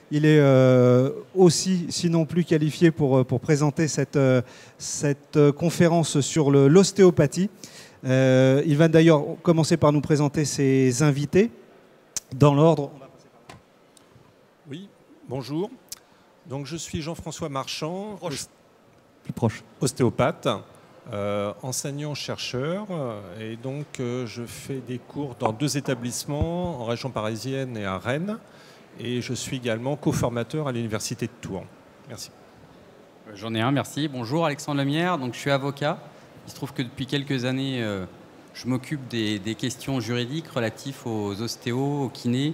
Il est aussi, sinon plus qualifié pour présenter cette conférence sur l'ostéopathie. Il va d'ailleurs commencer par nous présenter ses invités. Dans l'ordre, on va passer par là. Oui, bonjour. Donc, je suis Jean-François Marchand, plus proche. Ostéopathe, enseignant-chercheur. Et donc, je fais des cours dans 2 établissements, en région parisienne et à Rennes. Et je suis également co-formateur à l'Université de Tours. Merci. J'en ai un, merci. Bonjour, Alexandre Lemierre. Donc, je suis avocat. Il se trouve que depuis quelques années, je m'occupe des questions juridiques relatives aux ostéos, aux kinés,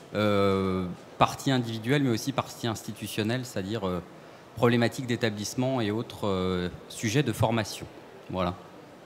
partie individuelle, mais aussi partie institutionnelle, c'est-à-dire problématiques d'établissement et autres sujets de formation. Voilà.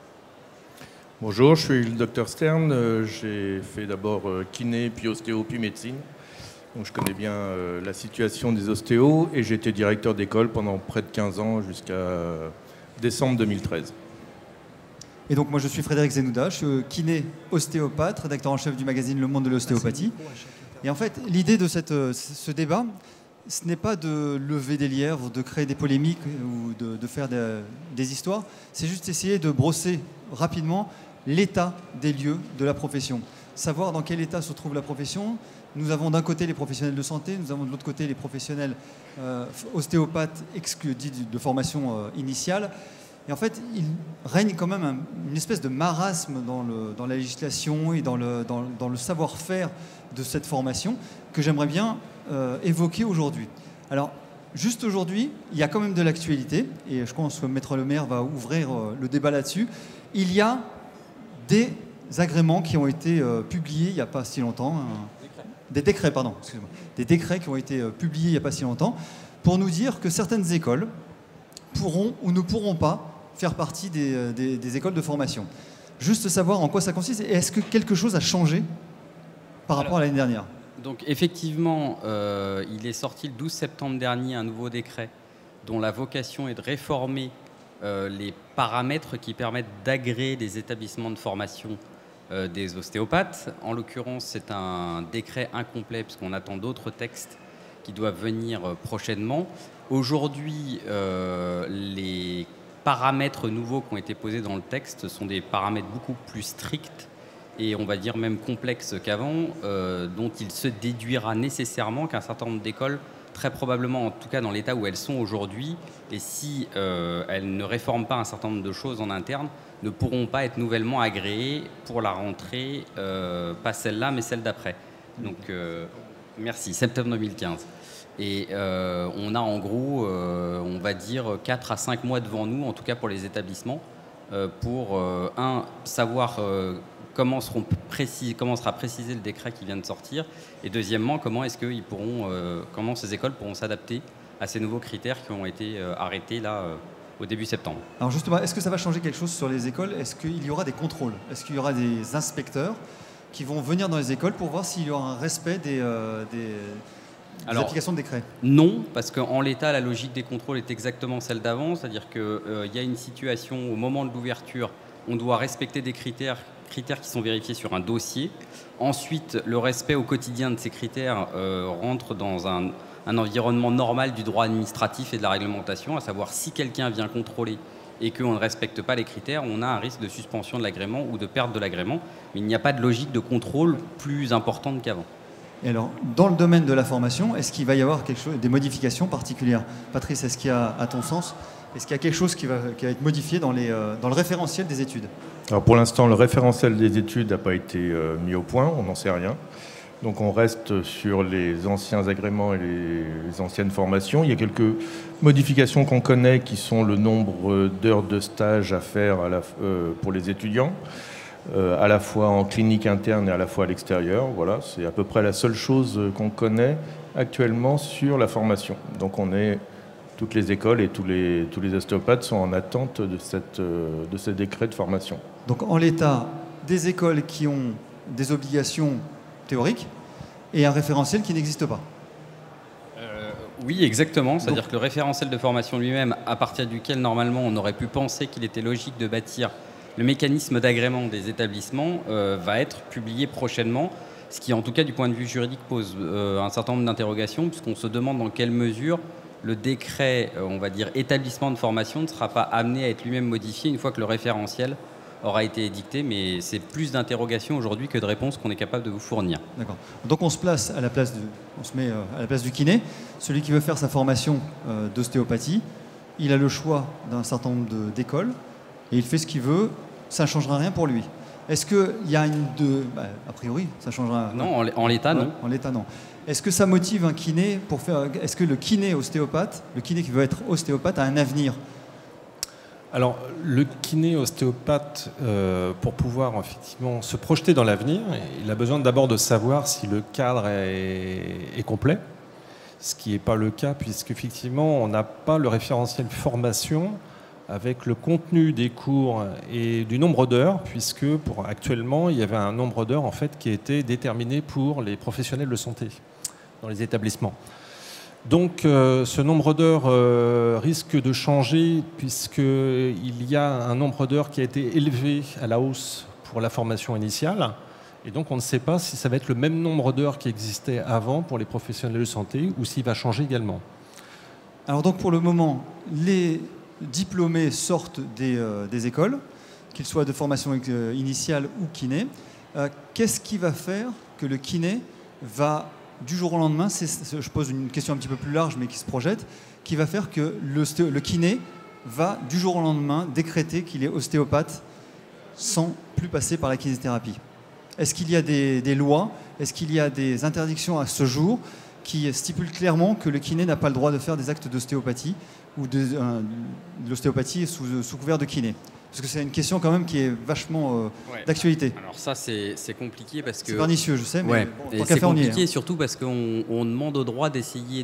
Bonjour, je suis le docteur Stern. J'ai fait d'abord kiné, puis ostéo, puis médecine. Donc je connais bien la situation des ostéos et j'ai été directeur d'école pendant près de 15 ans jusqu'à décembre 2013. Et donc moi je suis Frédéric Zenouda, je suis kiné ostéopathe, rédacteur en chef du magazine Le Monde de l'ostéopathie. Et en fait l'idée de ce débat, ce n'est pas de lever des lièvres, de créer des polémiques ou de faire des histoires, c'est juste essayer de brosser rapidement l'état des lieux de la profession. Savoir dans quel état se trouve la profession. Nous avons d'un côté les professionnels de santé, nous avons de l'autre côté les professionnels ostéopathes dits de formation initiale. Et en fait, il règne quand même une espèce de marasme dans la législation et dans le savoir-faire de cette formation que j'aimerais bien évoquer aujourd'hui. Alors, juste aujourd'hui, il y a quand même de l'actualité, et je pense que Maître Lemaire va ouvrir le débat là-dessus. Il y a des agréments qui ont été publiés il n'y a pas si longtemps. Des décrets, pardon, excusez-moi. Des décrets qui ont été publiés il n'y a pas si longtemps pour nous dire que certaines écoles pourront ou ne pourront pas faire partie des écoles de formation. Juste savoir en quoi ça consiste et est-ce que quelque chose a changé par rapport à l'année dernière? Donc effectivement, il est sorti le 12 septembre dernier un nouveau décret dont la vocation est de réformer les paramètres qui permettent d'agréer les établissements de formation des ostéopathes. En l'occurrence, c'est un décret incomplet puisqu'on attend d'autres textes qui doivent venir prochainement. Aujourd'hui, les paramètres nouveaux qui ont été posés dans le texte sont des paramètres beaucoup plus stricts et on va dire même complexes qu'avant, dont il se déduira nécessairement qu'un certain nombre d'écoles, très probablement en tout cas dans l'état où elles sont aujourd'hui, et si elles ne réforment pas un certain nombre de choses en interne, ne pourront pas être nouvellement agréées pour la rentrée, pas celle-là, mais celle d'après. Donc, merci, septembre 2015. Et on a en gros, on va dire, 4 à 5 mois devant nous, en tout cas pour les établissements, pour, savoir comment sera précisé le décret qui vient de sortir, et deuxièmement, comment ces écoles pourront s'adapter à ces nouveaux critères qui ont été arrêtés là au début septembre. Alors justement, est-ce que ça va changer quelque chose sur les écoles? Est-ce qu'il y aura des contrôles? Est-ce qu'il y aura des inspecteurs qui vont venir dans les écoles pour voir s'il y aura un respect des applications de décret? Non, parce qu'en l'état, la logique des contrôles est exactement celle d'avant, c'est-à-dire qu'il y a une situation au moment de l'ouverture, on doit respecter des critères qui sont vérifiés sur un dossier. Ensuite, le respect au quotidien de ces critères rentre dans un environnement normal du droit administratif et de la réglementation, à savoir si quelqu'un vient contrôler et qu'on ne respecte pas les critères, on a un risque de suspension de l'agrément ou de perte de l'agrément. Mais il n'y a pas de logique de contrôle plus importante qu'avant. Et alors, dans le domaine de la formation, est-ce qu'il va y avoir des modifications particulières? Patrice, est-ce qu'il y a, à ton sens, est-ce qu'il y a quelque chose qui va être modifié dans le référentiel des études? Alors pour l'instant, le référentiel des études n'a pas été mis au point, on n'en sait rien. Donc on reste sur les anciens agréments et les anciennes formations. Il y a quelques modifications qu'on connaît qui sont le nombre d'heures de stage à faire pour les étudiants, à la fois en clinique interne et à la fois à l'extérieur. Voilà, c'est à peu près la seule chose qu'on connaît actuellement sur la formation. Donc toutes les écoles et tous les ostéopathes sont en attente de ce décret de formation. Donc en l'état, des écoles qui ont des obligations théorique et un référentiel qui n'existe pas. Oui, exactement. C'est-à-dire que le référentiel de formation lui-même, à partir duquel normalement on aurait pu penser qu'il était logique de bâtir le mécanisme d'agrément des établissements, va être publié prochainement. Ce qui, en tout cas, du point de vue juridique, pose un certain nombre d'interrogations, puisqu'on se demande dans quelle mesure le décret, on va dire, établissement de formation ne sera pas amené à être lui-même modifié une fois que le référentiel aura été édicté, mais c'est plus d'interrogations aujourd'hui que de réponses qu'on est capable de vous fournir. D'accord. Donc on se place à la place on se met à la place du kiné. Celui qui veut faire sa formation d'ostéopathie, il a le choix d'un certain nombre d'écoles et il fait ce qu'il veut. Ça ne changera rien pour lui. Est-ce qu'il y a a priori, ça changera. Non, en l'état, non. En l'état, non. Est-ce que ça motive un kiné pour faire. Est-ce que le kiné ostéopathe, le kiné qui veut être ostéopathe, a un avenir? Alors, le kiné ostéopathe, pour pouvoir effectivement se projeter dans l'avenir, il a besoin d'abord de savoir si le cadre est complet, ce qui n'est pas le cas, puisqu'effectivement, on n'a pas le référentiel formation avec le contenu des cours et du nombre d'heures, puisque actuellement, il y avait un nombre d'heures en fait, qui était déterminé pour les professionnels de santé dans les établissements. Donc ce nombre d'heures risque de changer puisqu'il y a un nombre d'heures qui a été élevé à la hausse pour la formation initiale. Et donc on ne sait pas si ça va être le même nombre d'heures qui existait avant pour les professionnels de santé ou s'il va changer également. Alors donc pour le moment, les diplômés sortent des écoles, qu'ils soient de formation initiale ou kiné. Qu'est-ce qui va faire que le kiné va... du jour au lendemain, je pose une question un petit peu plus large mais qui se projette, qui va faire que le kiné va du jour au lendemain décréter qu'il est ostéopathe sans plus passer par la kinésithérapie. Est-ce qu'il y a des lois, est-ce qu'il y a des interdictions à ce jour qui stipulent clairement que le kiné n'a pas le droit de faire des actes d'ostéopathie ou de l'ostéopathie sous couvert de kiné? Parce que c'est une question quand même qui est vachement d'actualité. Alors ça, c'est compliqué parce que... C'est pernicieux, je sais, mais bon, c'est compliqué surtout parce qu'on demande au droit d'essayer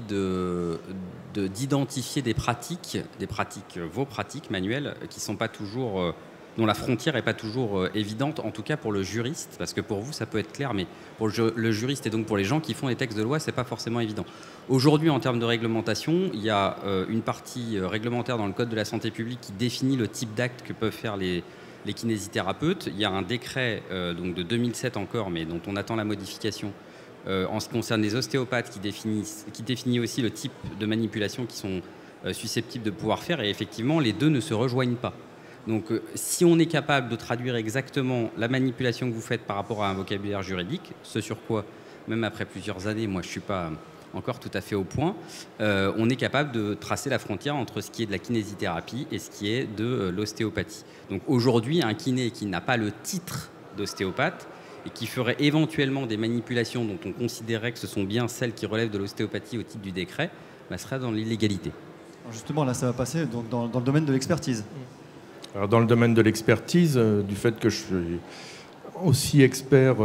d'identifier des pratiques, vos pratiques manuelles, qui sont pas toujours... dont la frontière n'est pas toujours évidente, en tout cas pour le juriste, parce que pour vous, ça peut être clair, mais pour le juriste et donc pour les gens qui font les textes de loi, ce n'est pas forcément évident. Aujourd'hui, en termes de réglementation, il y a une partie réglementaire dans le Code de la santé publique qui définit le type d'actes que peuvent faire les kinésithérapeutes. Il y a un décret donc de 2007 encore, mais dont on attend la modification, en ce qui concerne les ostéopathes, qui définit aussi le type de manipulation qui sont susceptibles de pouvoir faire, et effectivement, les deux ne se rejoignent pas. Donc, si on est capable de traduire exactement la manipulation que vous faites par rapport à un vocabulaire juridique, ce sur quoi, même après plusieurs années, moi je ne suis pas encore tout à fait au point, on est capable de tracer la frontière entre ce qui est de la kinésithérapie et ce qui est de l'ostéopathie. Donc aujourd'hui, un kiné qui n'a pas le titre d'ostéopathe et qui ferait éventuellement des manipulations dont on considérait que ce sont bien celles qui relèvent de l'ostéopathie au titre du décret, serait dans l'illégalité. Justement, là, ça va passer donc, dans le domaine de l'expertise. Alors, dans le domaine de l'expertise, du fait que je suis aussi expert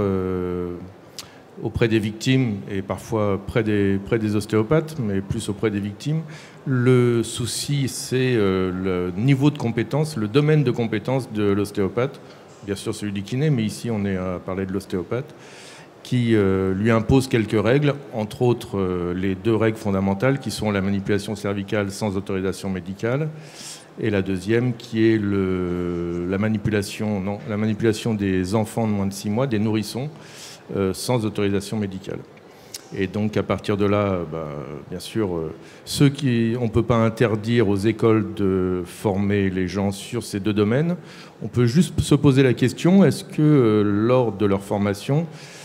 auprès des victimes et parfois près des ostéopathes, mais plus auprès des victimes, le souci, c'est le niveau de compétence, le domaine de compétence de l'ostéopathe, bien sûr celui du kiné, mais ici on est à parler de l'ostéopathe, qui lui impose quelques règles, entre autres les deux règles fondamentales qui sont la manipulation cervicale sans autorisation médicale, et la deuxième qui est la manipulation des enfants de moins de 6 mois, des nourrissons, sans autorisation médicale. Et donc à partir de là, bien sûr, on ne peut pas interdire aux écoles de former les gens sur ces deux domaines. On peut juste se poser la question, est-ce que lors de leur formation,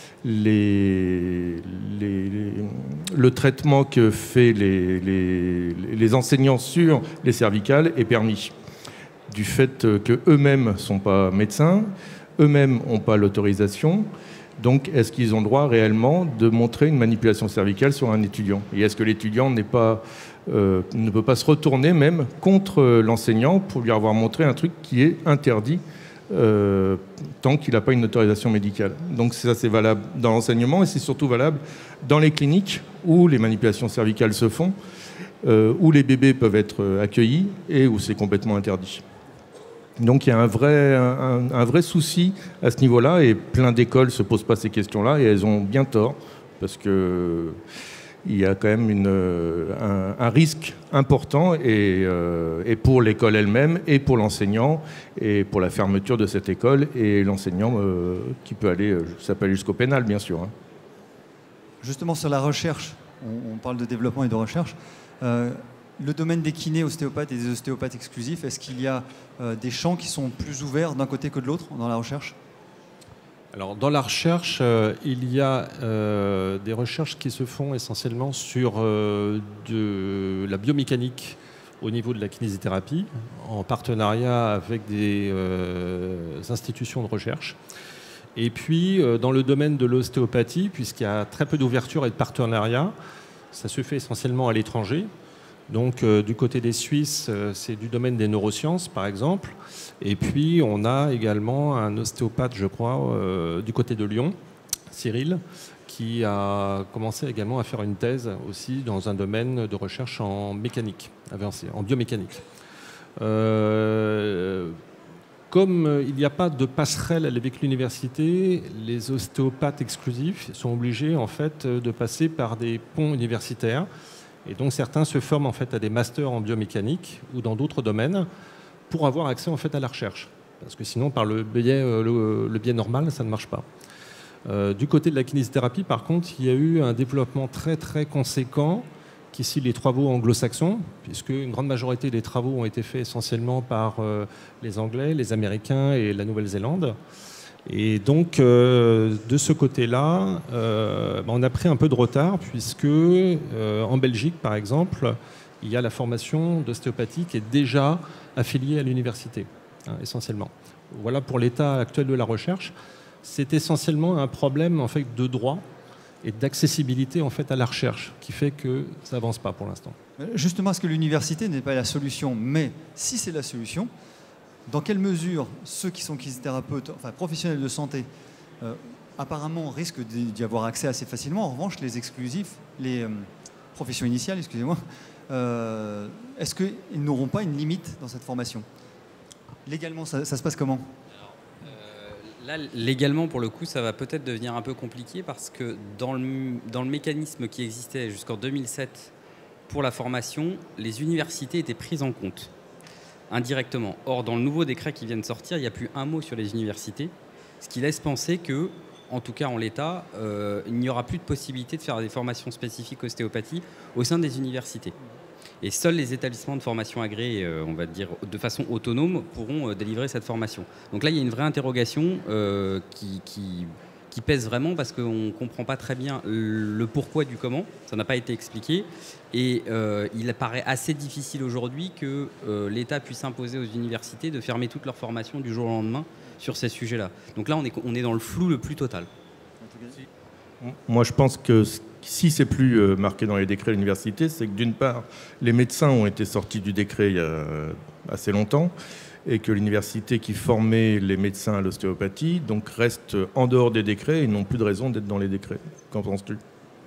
le traitement que fait les enseignants sur les cervicales est permis. Du fait qu'eux-mêmes ne sont pas médecins, eux-mêmes n'ont pas l'autorisation, donc est-ce qu'ils ont le droit réellement de montrer une manipulation cervicale sur un étudiant? Et est-ce que l'étudiant ne peut pas se retourner même contre l'enseignant pour lui avoir montré un truc qui est interdit tant qu'il n'a pas une autorisation médicale? Donc ça, c'est valable dans l'enseignement et c'est surtout valable dans les cliniques où les manipulations cervicales se font, où les bébés peuvent être accueillis et où c'est complètement interdit. Donc il y a un vrai souci à ce niveau-là et plein d'écoles ne se posent pas ces questions-là et elles ont bien tort parce que il y a quand même un risque important et pour l'école elle-même et pour l'enseignant et pour la fermeture de cette école et l'enseignant qui peut aller, ça peut aller jusqu'au pénal bien sûr. Hein. Justement sur la recherche, on parle de développement et de recherche. Le domaine des kinés ostéopathes et des ostéopathes exclusifs, est-ce qu'il y a des champs qui sont plus ouverts d'un côté que de l'autre dans la recherche ? Alors, dans la recherche, il y a des recherches qui se font essentiellement sur de la biomécanique au niveau de la kinésithérapie, en partenariat avec des institutions de recherche. Et puis, dans le domaine de l'ostéopathie, puisqu'il y a très peu d'ouverture et de partenariat, ça se fait essentiellement à l'étranger. Donc, du côté des Suisses, c'est du domaine des neurosciences, par exemple. Et puis, on a également un ostéopathe, je crois, du côté de Lyon, Cyril, qui a commencé également à faire une thèse aussi dans un domaine de recherche en mécanique avancée, en biomécanique. Comme il n'y a pas de passerelle avec l'université, les ostéopathes exclusifs sont obligés en fait de passer par des ponts universitaires. Et donc certains se forment en fait à des masters en biomécanique ou dans d'autres domaines pour avoir accès en fait à la recherche. Parce que sinon, par le biais normal, ça ne marche pas. Du côté de la kinésithérapie, par contre, il y a eu un développement très très conséquent qui suit les travaux anglo-saxons, puisque une grande majorité des travaux ont été faits essentiellement par les Anglais, les Américains et la Nouvelle-Zélande. Et donc, de ce côté-là, on a pris un peu de retard, puisque en Belgique, par exemple, il y a la formation d'ostéopathie qui est déjà affiliée à l'université, hein, essentiellement. Voilà pour l'état actuel de la recherche. C'est essentiellement un problème en fait, de droit et d'accessibilité en fait, à la recherche qui fait que ça n'avance pas pour l'instant. Justement, est-ce que l'université n'est pas la solution? Mais si c'est la solution, dans quelle mesure ceux qui sont kinésithérapeutes, enfin professionnels de santé, apparemment risquent d'y avoir accès assez facilement. En revanche, les exclusifs, les professions initiales, excusez-moi, est-ce qu'ils n'auront pas une limite dans cette formation? Légalement, ça se passe comment? Là, légalement, pour le coup, ça va peut-être devenir un peu compliqué parce que dans le mécanisme qui existait jusqu'en 2007 pour la formation, les universités étaient prises en compte indirectement. Or, dans le nouveau décret qui vient de sortir, il n'y a plus un mot sur les universités, ce qui laisse penser que, en tout cas en l'état, il n'y aura plus de possibilité de faire des formations spécifiques ostéopathie au sein des universités. Et seuls les établissements de formation agréés, on va dire de façon autonome, pourront délivrer cette formation. Donc là, il y a une vraie interrogation qui pèse vraiment parce qu'on ne comprend pas très bien le pourquoi du comment. Ça n'a pas été expliqué. Et il paraît assez difficile aujourd'hui que l'État puisse imposer aux universités de fermer toutes leurs formations du jour au lendemain sur ces sujets-là. Donc là, on est dans le flou le plus total. Moi, je pense que si c'est plus marqué dans les décrets de l'université, c'est que d'une part, les médecins ont été sortis du décret il y a assez longtemps et que l'université qui formait les médecins à l'ostéopathie donc reste en dehors des décrets et n'ont plus de raison d'être dans les décrets. Qu'en penses-tu ?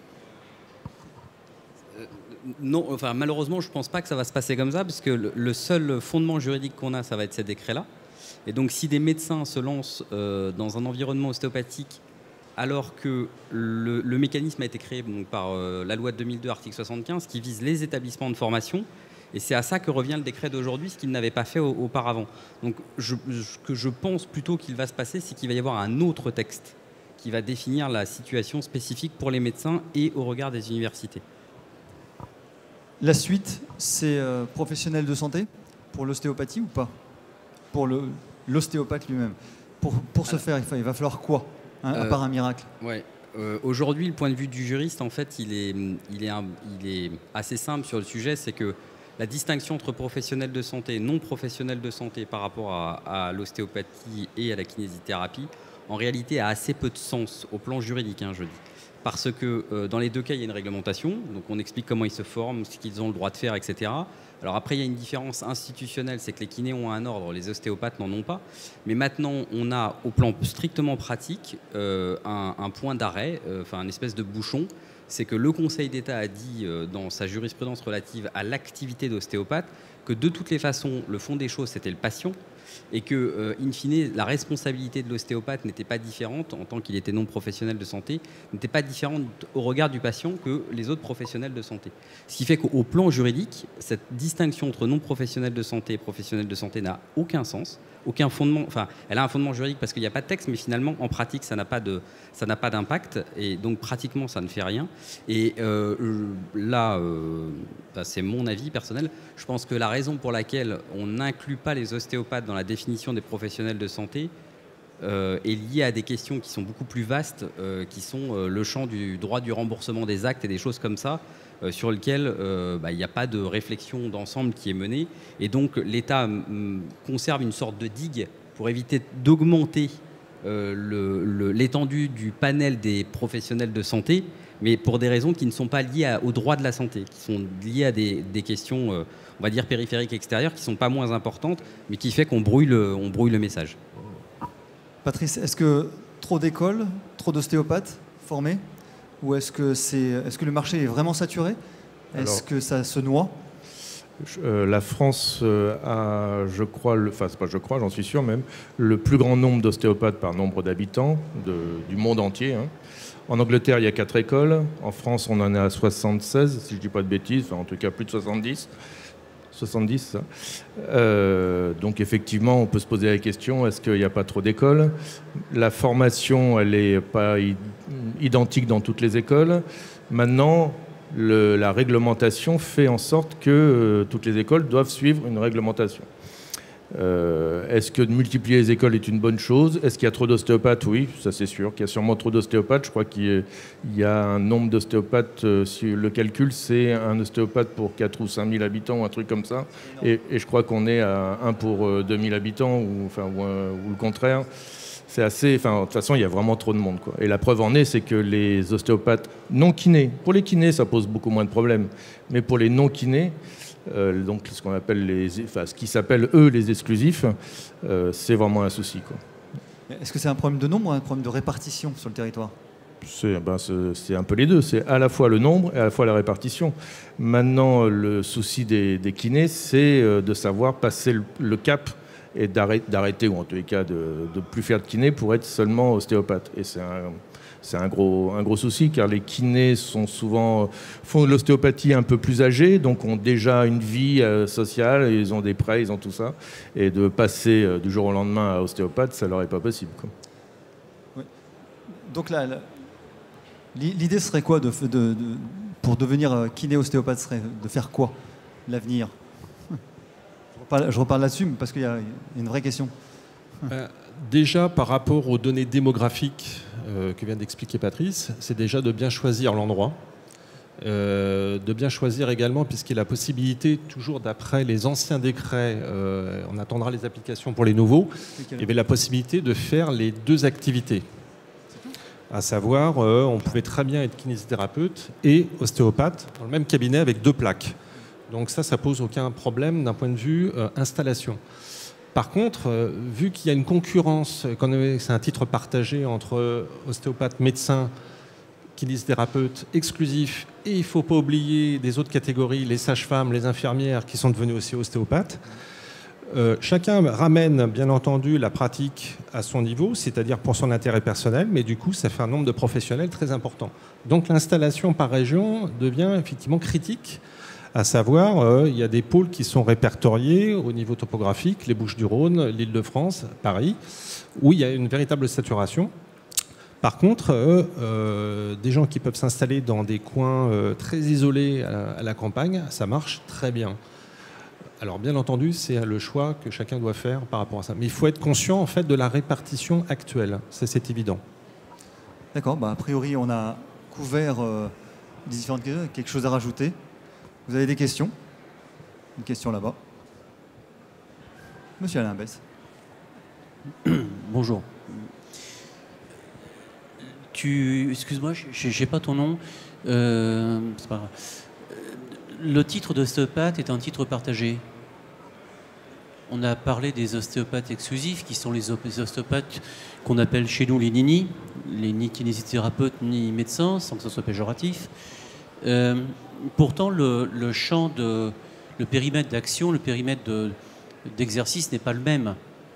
Non, enfin, malheureusement, je ne pense pas que ça va se passer comme ça parce que le seul fondement juridique qu'on a, ça va être ces décrets-là. Et donc, si des médecins se lancent dans un environnement ostéopathique alors que le mécanisme a été créé donc, par la loi de 2002, article 75, qui vise les établissements de formation. Et c'est à ça que revient le décret d'aujourd'hui, ce qu'il n'avait pas fait auparavant. Donc, ce que je pense plutôt qu'il va se passer, c'est qu'il va y avoir un autre texte qui va définir la situation spécifique pour les médecins et au regard des universités. La suite, c'est professionnel de santé pour l'ostéopathie ou pas? Pour l'ostéopathe lui-même. Pour ce faire, il va falloir quoi? À part un miracle. Ouais. Aujourd'hui, le point de vue du juriste, en fait, il est assez simple sur le sujet. C'est que la distinction entre professionnels de santé et non professionnels de santé par rapport à l'ostéopathie et à la kinésithérapie, en réalité, a assez peu de sens au plan juridique, je dis. Parce que dans les deux cas, il y a une réglementation. Donc, on explique comment ils se forment, ce qu'ils ont le droit de faire, etc. Alors après, il y a une différence institutionnelle, c'est que les kinés ont un ordre, les ostéopathes n'en ont pas. Mais maintenant, on a, au plan strictement pratique, un point d'arrêt, enfin une espèce de bouchon. C'est que le Conseil d'État a dit, dans sa jurisprudence relative à l'activité d'ostéopathe, que de toutes les façons, le fond des choses, c'était le patient. et que, in fine, la responsabilité de l'ostéopathe n'était pas différente, en tant qu'il était non professionnel de santé, n'était pas différente au regard du patient que les autres professionnels de santé. Ce qui fait qu'au plan juridique, cette distinction entre non professionnel de santé et professionnel de santé n'a aucun sens, aucun fondement. Enfin, elle a un fondement juridique parce qu'il n'y a pas de texte, mais finalement, en pratique, ça n'a pas d'impact, et donc pratiquement, ça ne fait rien. Et là, c'est mon avis personnel. Je pense que la raison pour laquelle on n'inclut pas les ostéopathes dans la définition des professionnels de santé est liée à des questions qui sont beaucoup plus vastes, qui sont le champ du droit du remboursement des actes et des choses comme ça, sur lequel il n'y a pas de réflexion d'ensemble qui est menée. Et donc l'État conserve une sorte de digue pour éviter d'augmenter l'étendue du panel des professionnels de santé, mais pour des raisons qui ne sont pas liées au droit de la santé, qui sont liées à des questions, on va dire, périphériques extérieures, qui ne sont pas moins importantes, mais qui fait qu'on brouille le message. Patrice, est-ce que trop d'écoles, trop d'ostéopathes formés, ou est-ce que le marché est vraiment saturé? Est-ce que ça se noie? La France a, j'en suis sûr même, le plus grand nombre d'ostéopathes par nombre d'habitants du monde entier. Hein. En Angleterre, il y a 4 écoles. En France, on en est à 76, si je ne dis pas de bêtises, enfin, en tout cas plus de 70. 70, ça. Donc effectivement, on peut se poser la question, est-ce qu'il n'y a pas trop d'écoles? La formation, elle n'est pas identique dans toutes les écoles. Maintenant, la réglementation fait en sorte que toutes les écoles doivent suivre une réglementation. Est-ce que de multiplier les écoles est une bonne chose? Est-ce qu'il y a trop d'ostéopathes? Oui, ça c'est sûr qu'il y a sûrement trop d'ostéopathes. Je crois qu'il y a un nombre d'ostéopathes, si le calcul c'est un ostéopathe pour 4 ou 5 000 habitants, un truc comme ça. Et je crois qu'on est à 1 pour 2 000 habitants, ou le contraire. C'est assez. Enfin, de toute façon, il y a vraiment trop de monde, quoi. Et la preuve en est, c'est que les ostéopathes non kinés, pour les kinés, ça pose beaucoup moins de problèmes, mais pour les non kinés, donc ce qu'on appelle ce qui s'appelle eux les exclusifs, c'est vraiment un souci, quoi. Est-ce que c'est un problème de nombre ou un problème de répartition sur le territoire? C'est un peu les deux. C'est à la fois le nombre et à la fois la répartition. Maintenant, le souci des kinés, c'est de savoir passer le cap et d'arrêter, ou en tous les cas de ne plus faire de kiné pour être seulement ostéopathe. Et c'est un gros souci, car les kinés font de l'ostéopathie un peu plus âgés, donc ont déjà une vie sociale, ils ont des prêts, ils ont tout ça. Et de passer du jour au lendemain à ostéopathe, ça leur est pas possible, quoi. Oui. Donc là, l'idée serait quoi pour devenir kiné-ostéopathe, serait de faire quoi, l'avenir? Je reparle là-dessus parce qu'il y a une vraie question. Déjà, par rapport aux données démographiques que vient d'expliquer Patrice, c'est déjà de bien choisir l'endroit, de bien choisir également, puisqu'il y a la possibilité, toujours d'après les anciens décrets, on attendra les applications pour les nouveaux, il y avait la possibilité de faire les 2 activités. À savoir, on pouvait très bien être kinésithérapeute et ostéopathe dans le même cabinet avec 2 plaques. Donc ça pose aucun problème d'un point de vue installation. Par contre, vu qu'il y a une concurrence, c'est un titre partagé entre ostéopathe, médecin, kinésithérapeute exclusif, et il ne faut pas oublier des autres catégories, les sages-femmes, les infirmières qui sont devenues aussi ostéopathes. Chacun ramène bien entendu la pratique à son niveau, c'est-à-dire pour son intérêt personnel, mais du coup ça fait un nombre de professionnels très important. Donc l'installation par région devient effectivement critique, à savoir il y a des pôles qui sont répertoriés au niveau topographique, les Bouches-du-Rhône, l'Île-de-France, Paris, où il y a une véritable saturation. Par contre, des gens qui peuvent s'installer dans des coins très isolés à la campagne, ça marche très bien. Alors bien entendu, c'est le choix que chacun doit faire par rapport à ça. Mais il faut être conscient en fait de la répartition actuelle, c'est évident. D'accord, a priori on a couvert les différentes questions. Quelque chose à rajouter? Vous avez des questions? Une question là-bas. Monsieur Alain Besse. Bonjour. Excuse-moi, je n'ai pas ton nom. C'est pas grave. Le titre d'ostéopathe est un titre partagé. On a parlé des ostéopathes exclusifs, qui sont les ostéopathes qu'on appelle chez nous les NINI, les ni kinésithérapeutes ni médecins, sans que ce soit péjoratif. Pourtant, le périmètre d'action, le périmètre d'exercice n'est pas le même.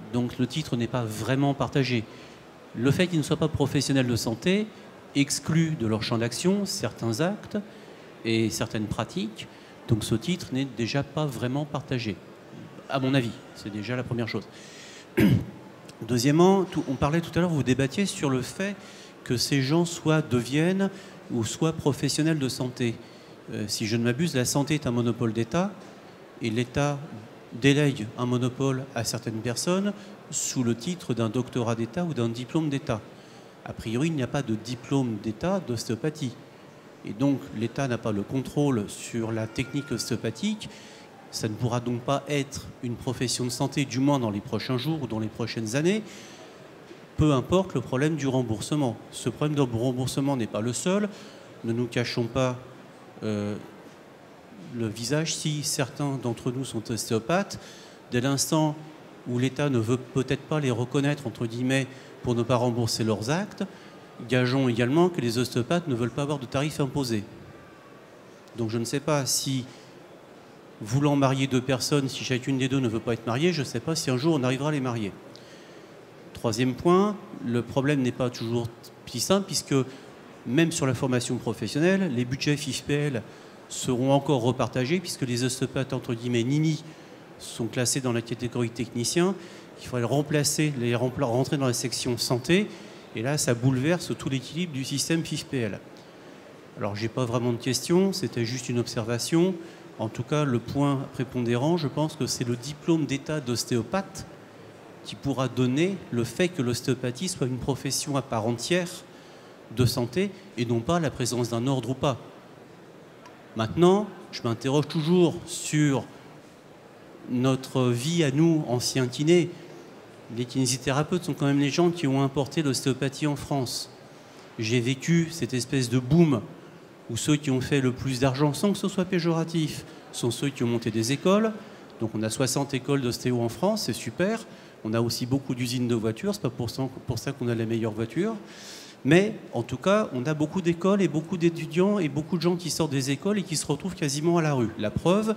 Donc le titre n'est pas vraiment partagé. Le fait qu'ils ne soient pas professionnels de santé exclut de leur champ d'action certains actes et certaines pratiques. Donc ce titre n'est déjà pas vraiment partagé, à mon avis. C'est déjà la première chose. Deuxièmement, on parlait tout à l'heure, vous débattiez sur le fait que ces gens deviennent ou soient professionnels de santé. Si je ne m'abuse, la santé est un monopole d'État et l'État délègue un monopole à certaines personnes sous le titre d'un doctorat d'État ou d'un diplôme d'État. A priori, il n'y a pas de diplôme d'État d'ostéopathie. Et donc, l'État n'a pas le contrôle sur la technique ostéopathique. Ça ne pourra donc pas être une profession de santé, du moins dans les prochains jours ou dans les prochaines années, peu importe le problème du remboursement. Ce problème de remboursement n'est pas le seul. Ne nous cachons pas le visage. Si certains d'entre nous sont ostéopathes, dès l'instant où l'État ne veut peut-être pas les reconnaître, entre guillemets, pour ne pas rembourser leurs actes, gageons également que les ostéopathes ne veulent pas avoir de tarifs imposés. Donc je ne sais pas si, voulant marier deux personnes, si chacune des deux ne veut pas être mariée, je ne sais pas si un jour on arrivera à les marier. Troisième point, le problème n'est pas toujours si simple, puisque même sur la formation professionnelle, les budgets FIFPL seront encore repartagés, puisque les ostéopathes, entre guillemets, NIMI, sont classés dans la catégorie technicien. Il faudrait rentrer dans la section santé, et là, ça bouleverse tout l'équilibre du système FIFPL. Alors, je n'ai pas vraiment de questions, c'était juste une observation. En tout cas, le point prépondérant, je pense que c'est le diplôme d'état d'ostéopathe qui pourra donner le fait que l'ostéopathie soit une profession à part entière de santé et non pas la présence d'un ordre ou pas. Maintenant, je m'interroge toujours sur notre vie à nous, anciens kinés. Les kinésithérapeutes sont quand même les gens qui ont importé l'ostéopathie en France. J'ai vécu cette espèce de boom où ceux qui ont fait le plus d'argent, sans que ce soit péjoratif, sont ceux qui ont monté des écoles. Donc on a 60 écoles d'ostéo en France, c'est super. On a aussi beaucoup d'usines de voitures, c'est pas pour ça qu'on a les meilleures voitures. Mais en tout cas, on a beaucoup d'écoles et beaucoup d'étudiants et beaucoup de gens qui sortent des écoles et qui se retrouvent quasiment à la rue. La preuve,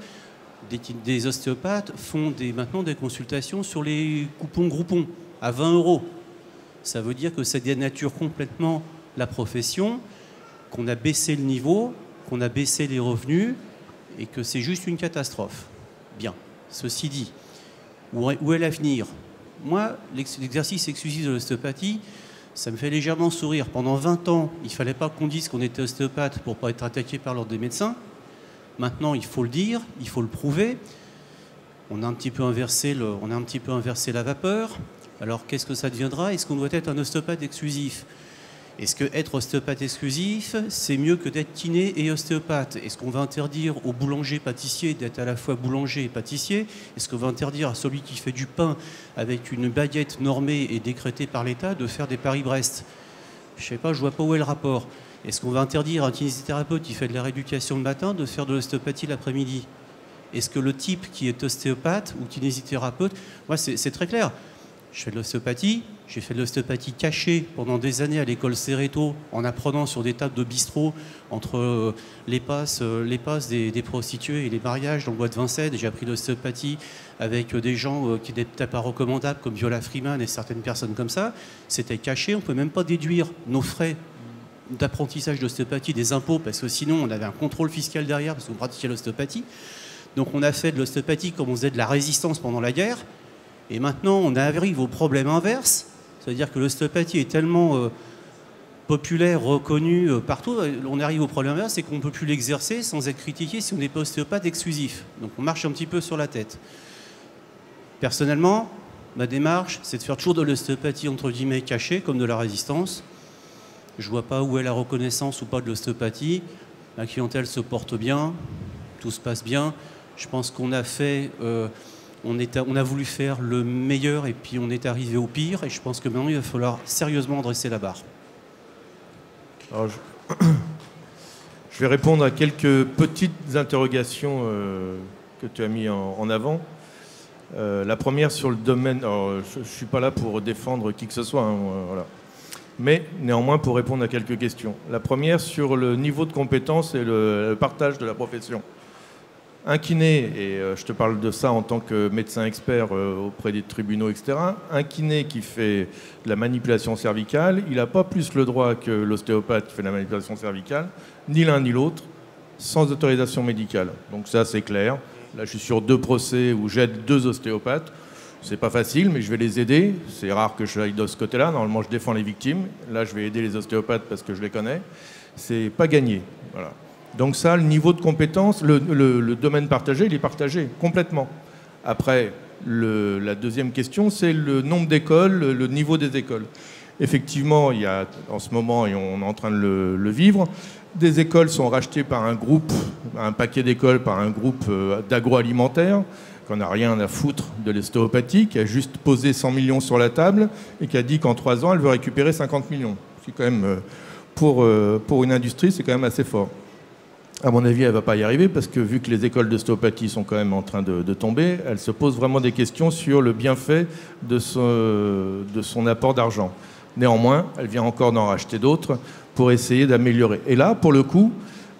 des ostéopathes font maintenant des consultations sur les coupons Groupon à 20 €. Ça veut dire que ça dénature complètement la profession, qu'on a baissé le niveau, qu'on a baissé les revenus et que c'est juste une catastrophe. Bien, ceci dit, où est l'avenir? Moi, l'exercice exclusif de l'ostéopathie, ça me fait légèrement sourire. Pendant 20 ans, il ne fallait pas qu'on dise qu'on était ostéopathe pour ne pas être attaqué par l'ordre des médecins. Maintenant, il faut le dire, il faut le prouver. On a un petit peu inversé la vapeur. Alors, qu'est-ce que ça deviendra? Est-ce qu'on doit être un ostéopathe exclusif? Est-ce qu'être ostéopathe exclusif, c'est mieux que d'être kiné et ostéopathe? Est-ce qu'on va interdire aux boulangers-pâtissiers d'être à la fois boulanger et pâtissier? Est-ce qu'on va interdire à celui qui fait du pain avec une baguette normée et décrétée par l'État de faire des Paris-Brest? Je ne sais pas, je ne vois pas où est le rapport. Est-ce qu'on va interdire à un kinésithérapeute qui fait de la rééducation le matin de faire de l'ostéopathie l'après-midi? Est-ce que le type qui est ostéopathe ou kinésithérapeute, moi c'est très clair. Je fais de l'ostéopathie, j'ai fait de l'ostéopathie cachée pendant des années à l'école Cerreto en apprenant sur des tables de bistrot entre les passes des prostituées et les mariages dans le bois de Vincennes. J'ai appris l'ostéopathie avec des gens qui n'étaient pas recommandables comme Viola Freeman et certaines personnes comme ça. C'était caché, on ne peut même pas déduire nos frais d'apprentissage d'ostéopathie des impôts parce que sinon on avait un contrôle fiscal derrière parce qu'on pratiquait l'ostéopathie. Donc on a fait de l'ostéopathie comme on faisait de la résistance pendant la guerre. Et maintenant, on arrive au problème inverse, c'est-à-dire que l'ostéopathie est tellement populaire, reconnue partout, on arrive au problème inverse, c'est qu'on ne peut plus l'exercer sans être critiqué si on n'est pas ostéopathe exclusif. Donc on marche un petit peu sur la tête. Personnellement, ma démarche, c'est de faire toujours de l'ostéopathie entre guillemets cachée, comme de la résistance. Je ne vois pas où est la reconnaissance ou pas de l'ostéopathie. La clientèle se porte bien, tout se passe bien. Je pense qu'on a fait... on a voulu faire le meilleur et puis on est arrivé au pire et je pense que maintenant il va falloir sérieusement dresser la barre. Alors, je vais répondre à quelques petites interrogations que tu as mis en avant. La première sur le domaine, alors, je ne suis pas là pour défendre qui que ce soit, hein, voilà. Mais néanmoins pour répondre à quelques questions. La première sur le niveau de compétence et le partage de la profession. Un kiné, et je te parle de ça en tant que médecin expert auprès des tribunaux, etc. Un kiné qui fait de la manipulation cervicale, il n'a pas plus le droit que l'ostéopathe qui fait de la manipulation cervicale, ni l'un ni l'autre, sans autorisation médicale. Donc ça, c'est clair. Là, je suis sur 2 procès où j'aide 2 ostéopathes. C'est pas facile, mais je vais les aider. C'est rare que je aille de ce côté-là. Normalement, je défends les victimes. Là, je vais aider les ostéopathes parce que je les connais. C'est pas gagné. Voilà. Donc ça, le niveau de compétence, le domaine partagé, il est partagé complètement. Après, la deuxième question, c'est le nombre d'écoles, le niveau des écoles. Effectivement, il y a en ce moment, et on est en train de le vivre, des écoles sont rachetées par un groupe, un paquet d'écoles par un groupe d'agroalimentaire, qu'on n'a rien à foutre de l'ostéopathie, qui a juste posé 100 millions sur la table et qui a dit qu'en 3 ans, elle veut récupérer 50 millions. C'est quand même, pour une industrie, c'est quand même assez fort. À mon avis, elle ne va pas y arriver parce que vu que les écoles d'ostéopathie sont quand même en train de tomber, elle se pose vraiment des questions sur le bienfait de son apport d'argent. Néanmoins, elle vient encore d'en racheter d'autres pour essayer d'améliorer. Et là, pour le coup,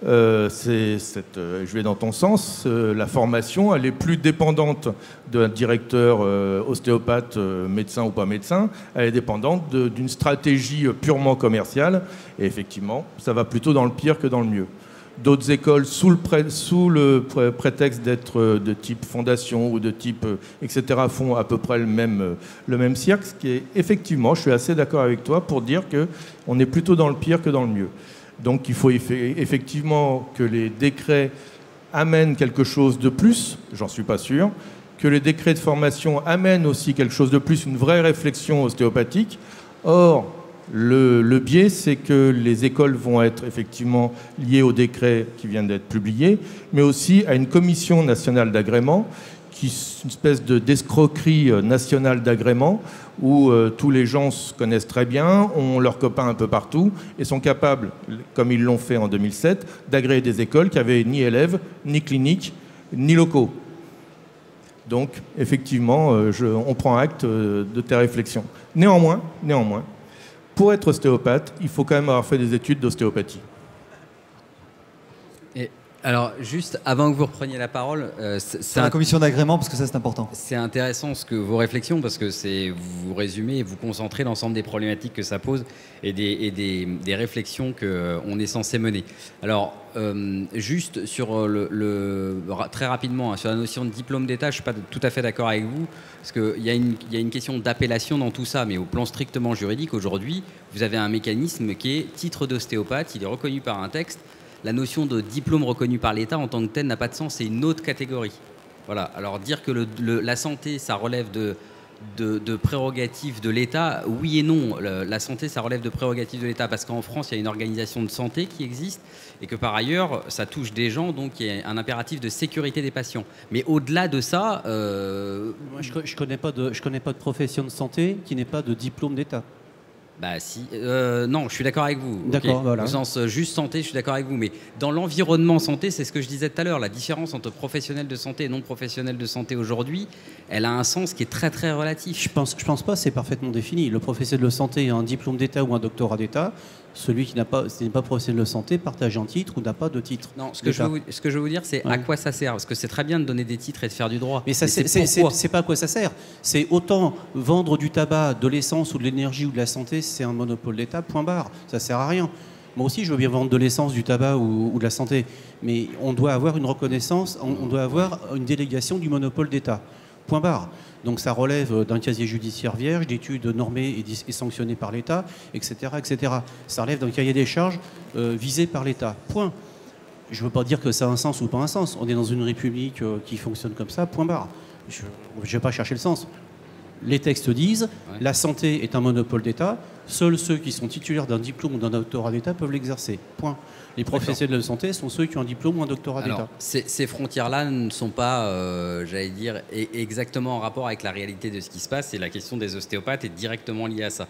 je vais dans ton sens, la formation, elle est plus dépendante d'un directeur ostéopathe, médecin ou pas médecin, elle est dépendante d'une stratégie purement commerciale. Et effectivement, ça va plutôt dans le pire que dans le mieux. D'autres écoles, sous le prétexte d'être de type fondation ou de type etc., font à peu près le même cirque, ce qui est effectivement, je suis assez d'accord avec toi pour dire qu'on est plutôt dans le pire que dans le mieux. Donc il faut effectivement que les décrets amènent quelque chose de plus, j'en suis pas sûr, que les décrets de formation amènent aussi quelque chose de plus, une vraie réflexion ostéopathique. Or, le biais, c'est que les écoles vont être effectivement liées au décret qui vient d'être publié, mais aussi à une commission nationale d'agrément, qui est une espèce d'escroquerie nationale d'agrément, où tous les gens se connaissent très bien, ont leurs copains un peu partout, et sont capables, comme ils l'ont fait en 2007, d'agréer des écoles qui n'avaient ni élèves, ni cliniques, ni locaux. Donc, effectivement, on prend acte de tes réflexions. Néanmoins, pour être ostéopathe, il faut quand même avoir fait des études d'ostéopathie. Et alors, juste avant que vous repreniez la parole, c'est la commission d'agrément, parce que ça, c'est important. C'est intéressant vos réflexions, parce que vous résumez et vous concentrez l'ensemble des problématiques que ça pose et des réflexions qu'on est censé mener. Alors, juste sur très rapidement, sur la notion de diplôme d'État, je ne suis pas tout à fait d'accord avec vous, parce qu'il y a une question d'appellation dans tout ça, mais au plan strictement juridique, aujourd'hui, vous avez un mécanisme qui est titre d'ostéopathe, il est reconnu par un texte. La notion de diplôme reconnu par l'État en tant que tel n'a pas de sens, c'est une autre catégorie. Voilà. Alors dire que la santé, ça relève de prérogatives de l'État, oui et non. La santé, ça relève de prérogatives de l'État parce qu'en France, il y a une organisation de santé qui existe et que par ailleurs, ça touche des gens, donc il y a un impératif de sécurité des patients. Mais au-delà de ça... Moi, je connais pas de profession de santé qui n'ait pas de diplôme d'État. Bah si, non, je suis d'accord avec vous. D'accord, okay. voilà. Au sens juste santé, je suis d'accord avec vous. Mais dans l'environnement santé, c'est ce que je disais tout à l'heure, la différence entre professionnel de santé et non professionnel de santé aujourd'hui, elle a un sens qui est très très relatif. Je pense pas, c'est parfaitement défini. Le professionnel de santé a un diplôme d'État ou un doctorat d'État. Celui qui n'est pas professionnel de santé partage un titre ou n'a pas de titre. Non, ce que je veux vous dire, c'est à quoi ça sert. Parce que c'est très bien de donner des titres et de faire du droit. Mais c'est pas à quoi ça sert. C'est autant vendre du tabac, de l'essence ou de l'énergie ou de la santé, c'est un monopole d'État, point barre. Ça sert à rien. Moi aussi, je veux bien vendre de l'essence, du tabac ou de la santé. Mais on doit avoir une reconnaissance, on doit avoir une délégation du monopole d'État. Point barre. Donc ça relève d'un casier judiciaire vierge, d'études normées et sanctionnées par l'État, etc., etc. Ça relève d'un cahier des charges visé par l'État. Point. Je ne veux pas dire que ça a un sens ou pas un sens. On est dans une république qui fonctionne comme ça, point barre. Je ne vais pas chercher le sens. Les textes disent la santé est un monopole d'État. Seuls ceux qui sont titulaires d'un diplôme ou d'un doctorat d'État peuvent l'exercer. Point. Les professionnels de santé sont ceux qui ont un diplôme ou un doctorat d'État. Ces frontières-là ne sont pas, j'allais dire, exactement en rapport avec la réalité de ce qui se passe. Et la question des ostéopathes est directement liée à ça.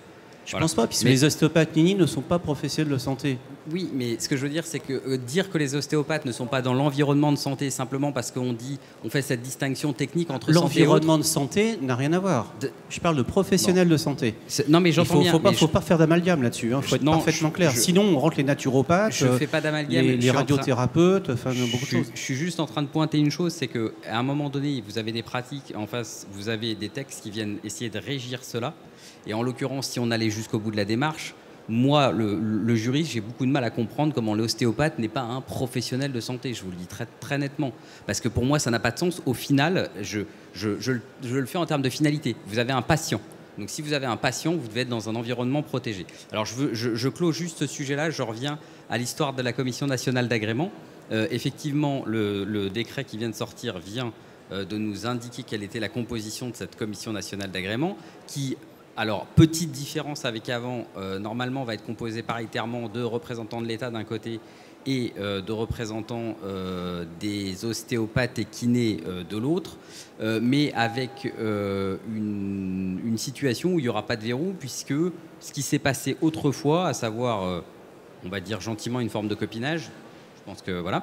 Je pense pas, puisque les ostéopathes Nini ne sont pas professionnels de santé. Oui, mais ce que je veux dire, c'est que dire que les ostéopathes ne sont pas dans l'environnement de santé simplement parce qu'on fait cette distinction technique entre santé et autre. L'environnement de santé n'a rien à voir. Je parle de professionnels de santé. Non, mais j'entends bien. Il ne faut pas faire d'amalgame là-dessus. Il faut être parfaitement clair. Sinon, on rentre les naturopathes, je fais pas d'amalgame, les radiothérapeutes, enfin beaucoup de choses. Je suis juste en train de pointer une chose, c'est qu'à un moment donné, vous avez des pratiques, en face, vous avez des textes qui viennent essayer de régir cela. Et en l'occurrence, si on allait jusqu'au bout de la démarche, moi, le juriste, j'ai beaucoup de mal à comprendre comment l'ostéopathe n'est pas un professionnel de santé. Je vous le dis très, très nettement. Parce que pour moi, ça n'a pas de sens. Au final, je le fais en termes de finalité. Vous avez un patient. Donc si vous avez un patient, vous devez être dans un environnement protégé. Alors je clôt juste ce sujet-là. Je reviens à l'histoire de la Commission nationale d'agrément. Effectivement, le décret qui vient de sortir vient de nous indiquer quelle était la composition de cette Commission nationale d'agrément qui... Alors, petite différence avec avant, normalement, va être composé paritairement de représentants de l'État d'un côté et de représentants des ostéopathes et kinés de l'autre, mais avec une situation où il n'y aura pas de verrou, puisque ce qui s'est passé autrefois, à savoir, on va dire gentiment, une forme de copinage, je pense que voilà,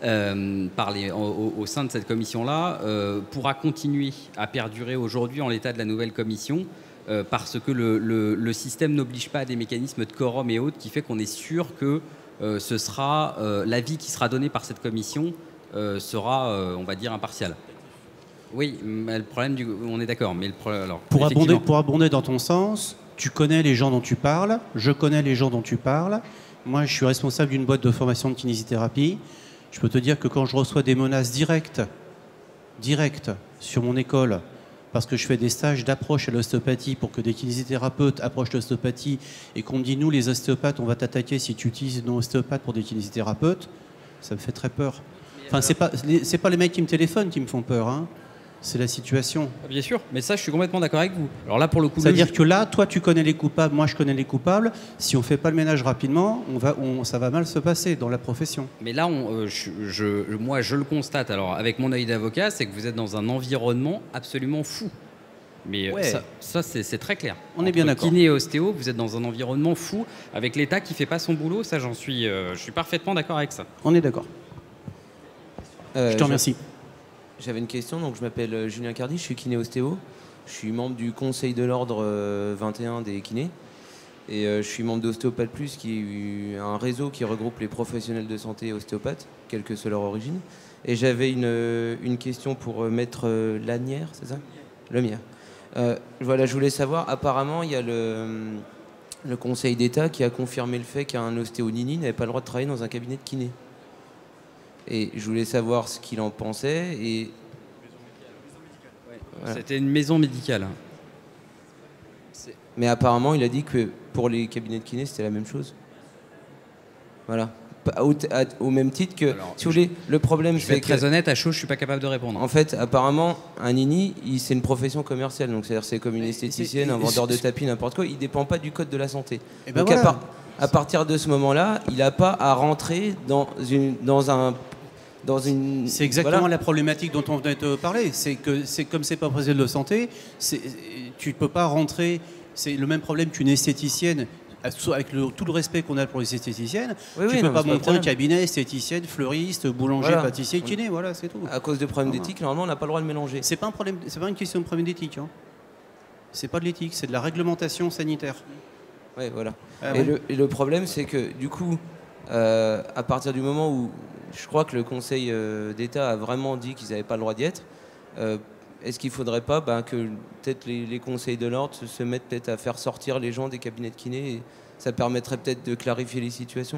au sein de cette commission-là, pourra continuer à perdurer aujourd'hui en l'état de la nouvelle commission, parce que le système n'oblige pas à des mécanismes de quorum et autres, qui fait qu'on est sûr que ce sera l'avis qui sera donné par cette commission sera, on va dire, impartial. Oui, mais le problème, on est d'accord. Mais pour abonder dans ton sens, tu connais les gens dont tu parles, je connais les gens dont tu parles. Moi, je suis responsable d'une boîte de formation de kinésithérapie. Je peux te dire que quand je reçois des menaces directes sur mon école, parce que je fais des stages d'approche à l'ostéopathie pour que des kinésithérapeutes approchent l'ostéopathie et qu'on me dit, nous, les ostéopathes, on va t'attaquer si tu utilises nos ostéopathes pour des kinésithérapeutes, ça me fait très peur. Enfin, c'est pas les mecs qui me téléphonent qui me font peur, hein. C'est la situation. Bien sûr, mais ça, je suis complètement d'accord avec vous. Alors là, pour le coup, c'est-à-dire que là, toi, tu connais les coupables, moi, je connais les coupables. Si on fait pas le ménage rapidement, ça va mal se passer dans la profession. Mais là, moi, je le constate. Alors, avec mon œil d'avocat, c'est que vous êtes dans un environnement absolument fou. Mais ouais. ça c'est très clair. On est bien d'accord. Kiné et ostéo, vous êtes dans un environnement fou avec l'État qui fait pas son boulot. Ça, je suis parfaitement d'accord avec ça. On est d'accord. Je te remercie. J'avais une question, donc je m'appelle Julien Cardi, je suis kiné ostéo. Je suis membre du Conseil de l'Ordre 21 des kinés. Et je suis membre d'Ostéopathe Plus, qui est un réseau qui regroupe les professionnels de santé ostéopathes, quelle que soit leur origine. Et j'avais une question pour Maître Lanière, c'est ça ? Lemierre. Voilà, je voulais savoir, apparemment, il y a le Conseil d'État qui a confirmé le fait qu'un ostéo Nini n'avait pas le droit de travailler dans un cabinet de kiné. Et je voulais savoir ce qu'il en pensait. Et... Voilà. C'était une maison médicale. Mais apparemment, il a dit que pour les cabinets de kiné, c'était la même chose. Voilà. Au même titre que... Alors, si vous voulez, le problème, c'est que... très honnête, à chaud, je ne suis pas capable de répondre. En fait, apparemment, un nini, c'est une profession commerciale. Donc, c'est-à-dire c'est comme une esthéticienne, un vendeur de tapis, n'importe quoi. Il ne dépend pas du code de la santé. Et ben donc, voilà. à partir de ce moment-là, il n'a pas à rentrer dans une... C'est exactement la problématique dont on venait de parler. C'est que comme c'est pas professionnel de santé, tu ne peux pas rentrer. C'est le même problème qu'une esthéticienne, avec tout le respect qu'on a pour les esthéticiennes. Tu ne peux pas monter un cabinet esthéticienne, fleuriste, boulanger, pâtissier, kiné. Voilà, c'est tout. À cause de problèmes d'éthique, normalement, on n'a pas le droit de mélanger. C'est pas un problème. C'est pas une question de problème d'éthique. Hein. C'est pas de l'éthique, c'est de la réglementation sanitaire. Oui, voilà. Et le problème, c'est que du coup, à partir du moment où je crois que le Conseil d'État a vraiment dit qu'ils n'avaient pas le droit d'y être. Est-ce qu'il ne faudrait pas que peut-être les conseils de l'ordre se mettent peut-être à faire sortir les gens des cabinets de kiné et ça permettrait peut-être de clarifier les situations?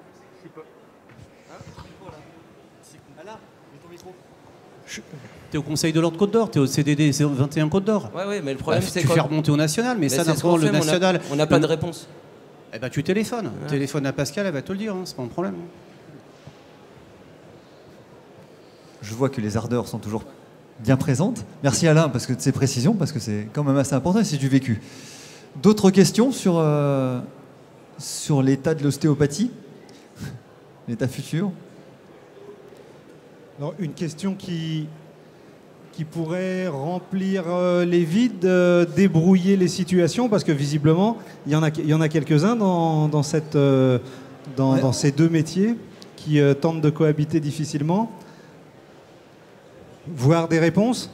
T'es au Conseil de l'Ordre Côte d'Or, t'es au CDD 21 Côte d'Or. Oui, mais le problème c'est que tu fais remonter au national, mais ça d'abord le national. On n'a pas de réponse. Eh ben tu téléphones. Téléphone à Pascal, elle va te le dire, hein, c'est pas un problème. Je vois que les ardeurs sont toujours bien présentes. Merci Alain parce que de ces précisions, parce que c'est quand même assez important et c'est du vécu. D'autres questions sur l'état de l'ostéopathie, l'état futur? Alors, une question qui qui pourrait remplir les vides, débrouiller les situations, parce que visiblement, il y en a quelques-uns dans ces deux métiers qui tentent de cohabiter difficilement. Voir des réponses?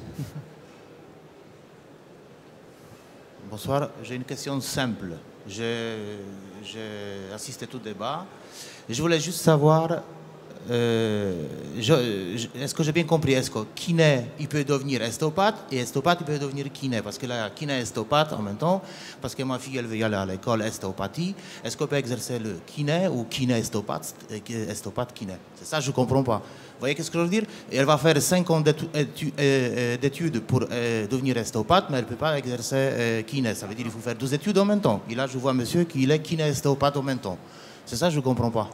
Bonsoir, j'ai une question simple. J'ai assisté au débat. Je voulais juste savoir, est-ce que j'ai bien compris, est-ce que kiné, il peut devenir ostéopathe et ostéopathe, il peut devenir kiné? Parce que là, kiné et ostéopathe en même temps, parce que ma fille, elle veut y aller à l'école ostéopathie. Est-ce qu'on peut exercer le kiné ou kiné ostéopathe kiné? C'est ça, je ne comprends pas. Vous voyez ce que je veux dire? Et elle va faire 5 ans d'études pour devenir ostéopathe, mais elle ne peut pas exercer kiné. Ça veut dire qu'il faut faire 2 études en même temps. Et là, je vois monsieur qui est kiné ostéopathe en même temps. C'est ça, je ne comprends pas.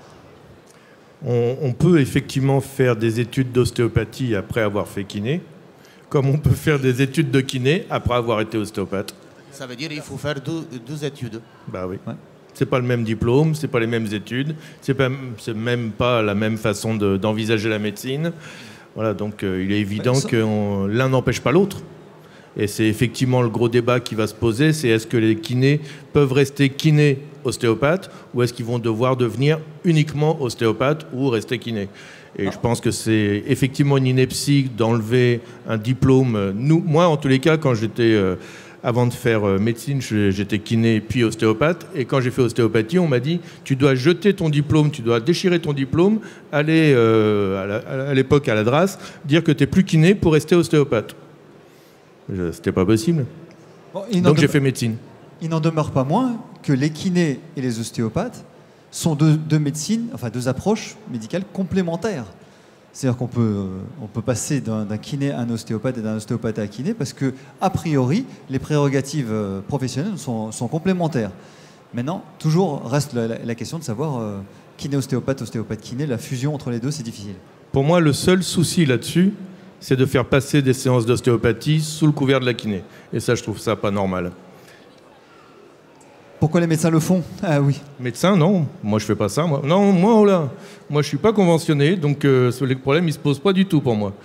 On peut effectivement faire des études d'ostéopathie après avoir fait kiné, comme on peut faire des études de kiné après avoir été ostéopathe. Ça veut dire qu'il faut faire 2 études. Bah oui. Ouais. C'est pas le même diplôme, c'est pas les mêmes études, c'est même pas la même façon d'envisager la médecine. Voilà, donc il est évident que l'un n'empêche pas l'autre. Et c'est effectivement le gros débat qui va se poser, c'est est-ce que les kinés peuvent rester kinés ostéopathes ou est-ce qu'ils vont devoir devenir uniquement ostéopathes ou rester kinés? Et je pense que c'est effectivement une ineptie d'enlever un diplôme. Moi, en tous les cas, quand j'étais... avant de faire médecine, j'étais kiné puis ostéopathe. Et quand j'ai fait ostéopathie, on m'a dit tu dois jeter ton diplôme, tu dois déchirer ton diplôme, aller à l'époque à la DRAS, dire que tu n'es plus kiné pour rester ostéopathe. C'était pas possible. Bon, donc j'ai fait médecine. Il n'en demeure pas moins que les kinés et les ostéopathes sont deux médecines, enfin 2 approches médicales complémentaires. C'est-à-dire qu'on peut passer d'un kiné à un ostéopathe et d'un ostéopathe à un kiné parce que, a priori, les prérogatives professionnelles sont complémentaires. Maintenant, toujours reste la question de savoir kiné-ostéopathe, ostéopathe-kiné, la fusion entre les deux, c'est difficile. Pour moi, le seul souci là-dessus, c'est de faire passer des séances d'ostéopathie sous le couvert de la kiné. Et ça, je trouve ça pas normal. Pourquoi les médecins le font? Ah oui. Médecins, non. Moi, je fais pas ça. Moi, je suis pas conventionné, donc le problème, il se pose pas du tout pour moi.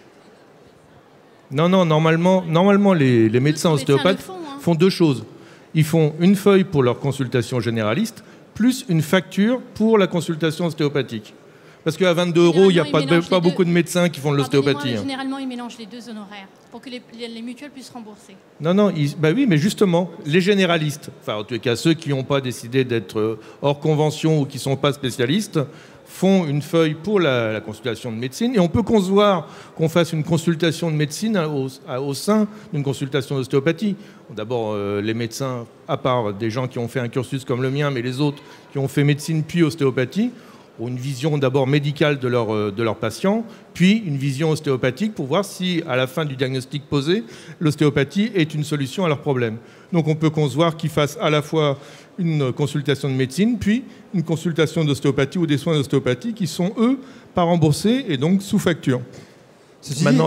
Non, normalement, les médecins ostéopathes font 2 choses. Ils font une feuille pour leur consultation généraliste, plus une facture pour la consultation ostéopathique. Parce qu'à 22 €, il n'y a pas beaucoup de médecins qui font de l'ostéopathie. Généralement, ils mélangent les 2 honoraires pour que les mutuelles puissent rembourser. Non, oui, mais justement, les généralistes, enfin en tout cas ceux qui n'ont pas décidé d'être hors convention ou qui ne sont pas spécialistes, font une feuille pour la consultation de médecine. Et on peut concevoir qu'on fasse une consultation de médecine au sein d'une consultation d'ostéopathie. D'abord, les médecins, à part des gens qui ont fait un cursus comme le mien, mais les autres qui ont fait médecine puis ostéopathie, ont une vision d'abord médicale de leurs patients, puis une vision ostéopathique pour voir si, à la fin du diagnostic posé, l'ostéopathie est une solution à leurs problèmes. Donc on peut concevoir qu'ils fassent à la fois une consultation de médecine, puis une consultation d'ostéopathie ou des soins d'ostéopathie qui sont, eux, pas remboursés et donc sous facture. Maintenant,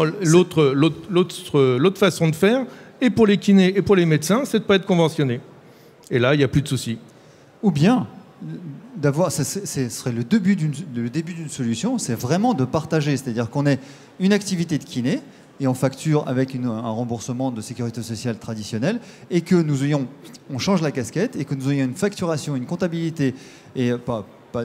l'autre façon de faire, et pour les kinés et pour les médecins, c'est de ne pas être conventionné. Et là, il n'y a plus de soucis. Ou bien... ce serait le début d'une solution, c'est vraiment de partager, c'est-à-dire qu'on ait une activité de kiné et on facture avec un remboursement de sécurité sociale traditionnelle et que on change la casquette et que nous ayons une facturation, une comptabilité et comment ?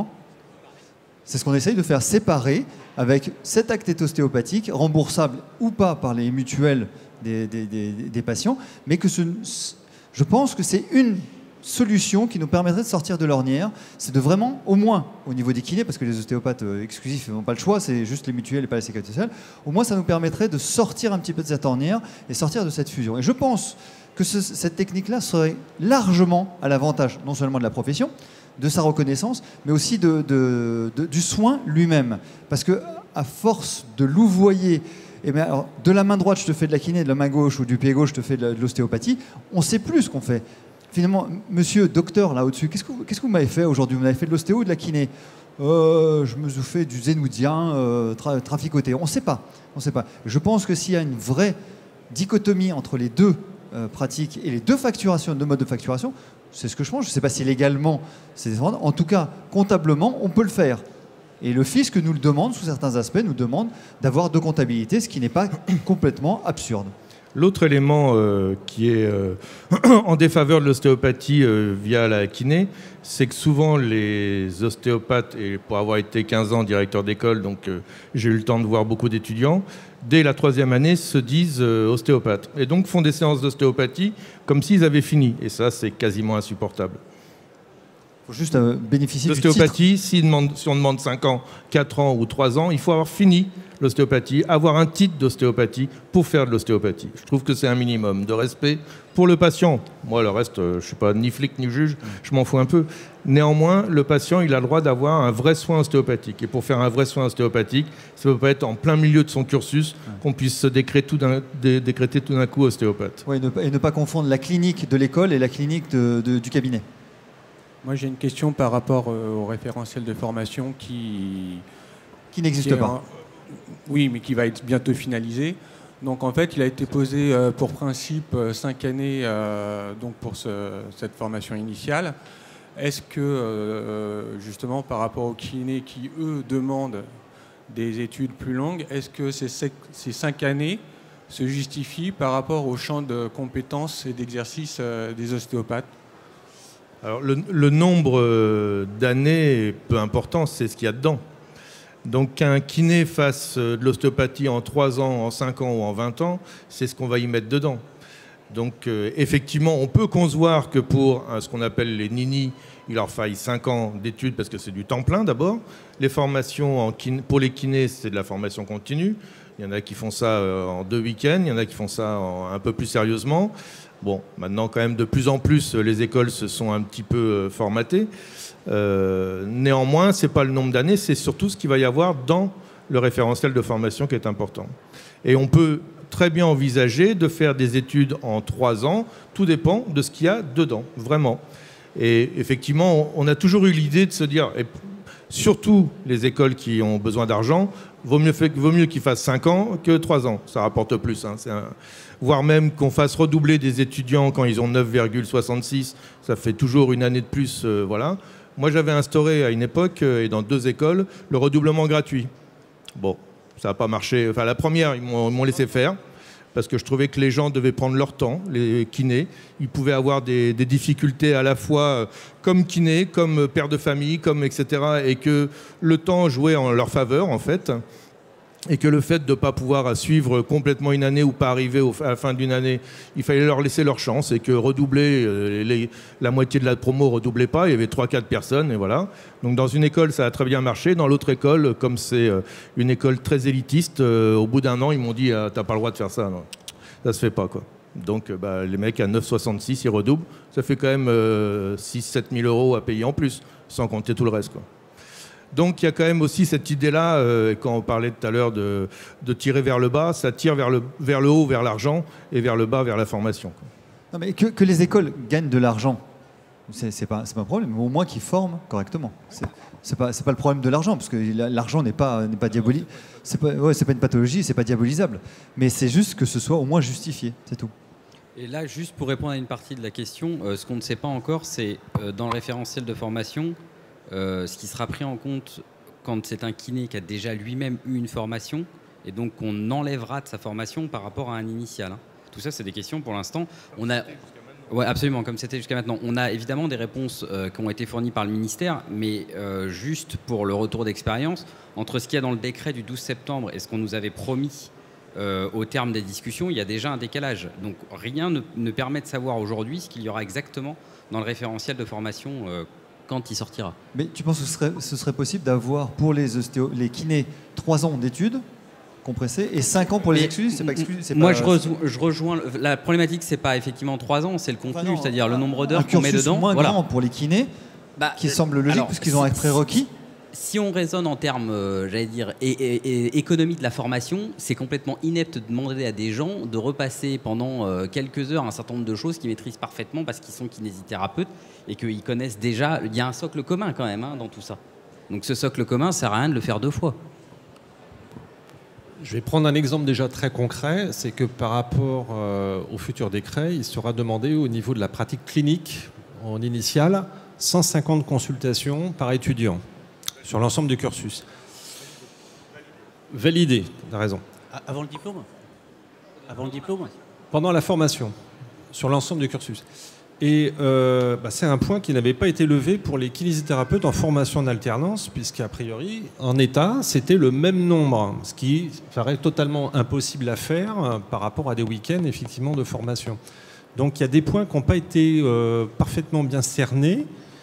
C'est ce qu'on essaye de faire séparer avec cet acte ostéopathique, remboursable ou pas par les mutuelles des patients, mais que je pense que c'est une solution qui nous permettrait de sortir de l'ornière, c'est de vraiment, au moins au niveau des kinés, parce que les ostéopathes exclusifs n'ont pas le choix, c'est juste les mutuelles et pas la sécurité sociale, au moins ça nous permettrait de sortir un petit peu de cette ornière et sortir de cette fusion. Et je pense que cette technique-là serait largement à l'avantage non seulement de la profession, de sa reconnaissance, mais aussi du soin lui-même. Parce qu'à force de louvoyer, alors, de la main droite je te fais de la kiné, de la main gauche ou du pied gauche je te fais de l'ostéopathie, on ne sait plus ce qu'on fait. Finalement, monsieur docteur, là au-dessus, qu'est-ce que vous m'avez fait aujourd'hui? Vous m'avez fait de l'ostéo ou de la kiné? Je me suis fait du zénoudien, traficoté. On ne sait pas. Je pense que s'il y a une vraie dichotomie entre les deux pratiques et les deux modes de facturation, c'est ce que je pense. Je ne sais pas si légalement c'est défendable. En tout cas, comptablement, on peut le faire. Et le fisc nous le demande, sous certains aspects, nous demande d'avoir 2 comptabilités, ce qui n'est pas complètement absurde. L'autre élément qui est en défaveur de l'ostéopathie via la kiné, c'est que souvent les ostéopathes, et pour avoir été 15 ans directeur d'école, donc j'ai eu le temps de voir beaucoup d'étudiants, dès la 3e année se disent ostéopathes. Et donc font des séances d'ostéopathie comme s'ils avaient fini. Et ça, c'est quasiment insupportable. Il faut juste bénéficier du titre. L'ostéopathie, si on demande 5 ans, 4 ans ou 3 ans, il faut avoir fini l'ostéopathie, avoir un titre d'ostéopathie pour faire de l'ostéopathie. Je trouve que c'est un minimum de respect pour le patient. Moi, le reste, je ne suis pas ni flic ni juge, je m'en fous un peu. Néanmoins, le patient, il a le droit d'avoir un vrai soin ostéopathique. Et pour faire un vrai soin ostéopathique, ça ne peut pas être en plein milieu de son cursus qu'on puisse se décréter tout d'un coup ostéopathe. Ouais, et ne pas confondre la clinique de l'école et la clinique du cabinet. Moi, j'ai une question par rapport au référentiel de formation qui n'existe pas. Oui, mais qui va être bientôt finalisé. Donc, en fait, il a été posé pour principe 5 années donc pour cette formation initiale. Est-ce que, justement, par rapport aux kinés qui, eux, demandent des études plus longues, est-ce que ces 5 années se justifient par rapport au champ de compétences et d'exercice des ostéopathes? Alors, le nombre d'années est peu important, c'est ce qu'il y a dedans. Donc qu'un kiné fasse de l'ostéopathie en 3 ans, en 5 ans ou en 20 ans, c'est ce qu'on va y mettre dedans. Donc effectivement, on peut concevoir que pour ce qu'on appelle les ninis, il leur faille 5 ans d'études parce que c'est du temps plein d'abord. Les formations pour les kinés, c'est de la formation continue. Il y en a qui font ça en 2 week-ends, il y en a qui font ça un peu plus sérieusement. Bon, maintenant quand même de plus en plus, les écoles se sont un petit peu formatées. Néanmoins, ce n'est pas le nombre d'années, c'est surtout ce qu'il va y avoir dans le référentiel de formation qui est important. Et on peut très bien envisager de faire des études en 3 ans, tout dépend de ce qu'il y a dedans, vraiment. Et effectivement, on a toujours eu l'idée de se dire, et surtout les écoles qui ont besoin d'argent, vaut mieux qu'ils fassent 5 ans que 3 ans, ça rapporte plus. Voire même qu'on fasse redoubler des étudiants quand ils ont 9,66, ça fait toujours une année de plus, voilà. Moi, j'avais instauré à une époque, et dans 2 écoles, le redoublement gratuit. Bon, ça n'a pas marché. Enfin, la première, ils m'ont laissé faire, parce que je trouvais que les gens devaient prendre leur temps, les kinés. Ils pouvaient avoir des difficultés à la fois comme kiné, comme père de famille, comme etc. Et que le temps jouait en leur faveur, en fait. Et que le fait de ne pas pouvoir suivre complètement une année ou pas arriver à la fin d'une année, il fallait leur laisser leur chance et que redoubler, la moitié de la promo ne redoublait pas, il y avait 3-4 personnes et voilà. Donc dans une école, ça a très bien marché. Dans l'autre école, comme c'est une école très élitiste, au bout d'1 an, ils m'ont dit « t'as pas le droit de faire ça, non. Ça se fait pas, quoi ». Donc les mecs à 9,66, ils redoublent. Ça fait quand même 6-7 000 euros à payer en plus, sans compter tout le reste, quoi. Donc il y a quand même aussi cette idée-là, quand on parlait tout à l'heure de tirer vers le bas, ça tire vers le haut, vers l'argent, et vers le bas, vers la formation. Non, mais que les écoles gagnent de l'argent, c'est pas un problème, mais au moins qu'ils forment correctement. C'est pas le problème de l'argent, parce que l'argent n'est pas diabolisable. C'est pas une pathologie, c'est pas diabolisable. Mais c'est juste que ce soit au moins justifié, c'est tout. Et là, juste pour répondre à une partie de la question, ce qu'on ne sait pas encore, c'est dans le référentiel de formation, ce qui sera pris en compte quand c'est un kiné qui a déjà lui-même eu une formation et donc qu'on enlèvera de sa formation par rapport à un initial. Tout ça, c'est des questions pour l'instant. Ouais, absolument, comme c'était jusqu'à maintenant. On a évidemment des réponses qui ont été fournies par le ministère, mais juste pour le retour d'expérience, entre ce qu'il y a dans le décret du 12 septembre et ce qu'on nous avait promis au terme des discussions, il y a déjà un décalage. Donc rien ne permet de savoir aujourd'hui ce qu'il y aura exactement dans le référentiel de formation quand il sortira. Mais tu penses que ce serait possible d'avoir pour les kinés 3 ans d'études compressées et 5 ans pour les exclus? Moi, je rejoins. La problématique, c'est pas effectivement 3 ans, c'est le contenu, c'est-à-dire le nombre d'heures qu'on met dedans. Moins grand pour les kinés, qui semble logique, puisqu'ils ont un prérequis. Si on raisonne en termes, j'allais dire, économie de la formation, c'est complètement inepte de demander à des gens de repasser pendant quelques heures un certain nombre de choses qu'ils maîtrisent parfaitement parce qu'ils sont kinésithérapeutes et qu'ils connaissent déjà. Il y a un socle commun quand même dans tout ça. Donc ce socle commun, ça sert à rien de le faire 2 fois. Je vais prendre un exemple déjà très concret, c'est que par rapport au futur décret, il sera demandé au niveau de la pratique clinique en initiale 150 consultations par étudiant. sur l'ensemble du cursus. Validé, tu as raison. Avant le diplôme? Avant le diplôme? Pendant la formation, sur l'ensemble du cursus. Et c'est un point qui n'avait pas été levé pour les kinésithérapeutes en formation en alternance, puisqu'a priori, en état, c'était le même nombre, ce qui paraît totalement impossible à faire par rapport à des week-ends, effectivement, de formation. Donc il y a des points qui n'ont pas été parfaitement bien cernés.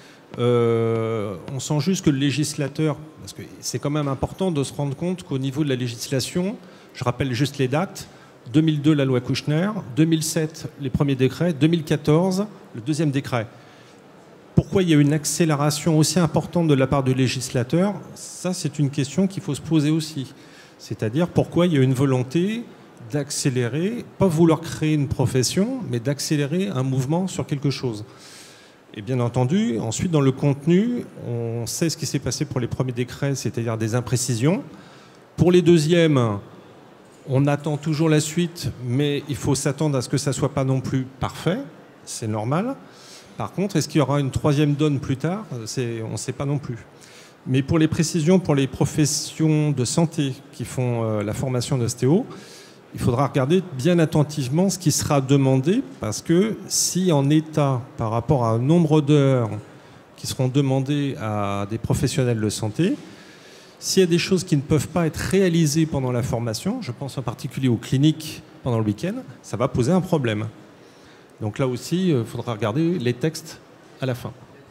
On sent juste que le législateur, parce que c'est quand même important de se rendre compte qu'au niveau de la législation, je rappelle juste les dates, 2002 la loi Kouchner, 2007 les premiers décrets, 2014 le deuxième décret. Pourquoi il y a une accélération aussi importante de la part du législateur? Ça, c'est une question qu'il faut se poser aussi. C'est-à-dire pourquoi il y a une volonté d'accélérer, pas vouloir créer une profession, mais d'accélérer un mouvement sur quelque chose. Et bien entendu, ensuite dans le contenu, on sait ce qui s'est passé pour les premiers décrets, c'est-à-dire des imprécisions. Pour les deuxièmes, on attend toujours la suite, mais il faut s'attendre à ce que ça ne soit pas non plus parfait, c'est normal. Par contre, est-ce qu'il y aura une troisième donne plus tard? On ne sait pas non plus. Mais pour les précisions, pour les professions de santé qui font la formation d'ostéo, il faudra regarder bien attentivement ce qui sera demandé, parce que si en état, par rapport à un nombre d'heures qui seront demandées à des professionnels de santé, s'il y a des choses qui ne peuvent pas être réalisées pendant la formation, je pense en particulier aux cliniques pendant le week-end, ça va poser un problème. Donc là aussi, il faudra regarder les textes à la fin.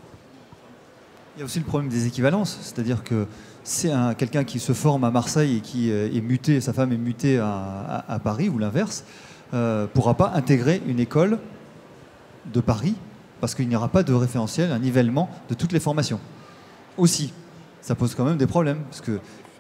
Il y a aussi le problème des équivalences, c'est-à-dire que c'est quelqu'un qui se forme à Marseille et qui est muté, sa femme est mutée à Paris ou l'inverse, ne pourra pas intégrer une école de Paris parce qu'il n'y aura pas de référentiel, un nivellement de toutes les formations. Aussi, ça pose quand même des problèmes parce que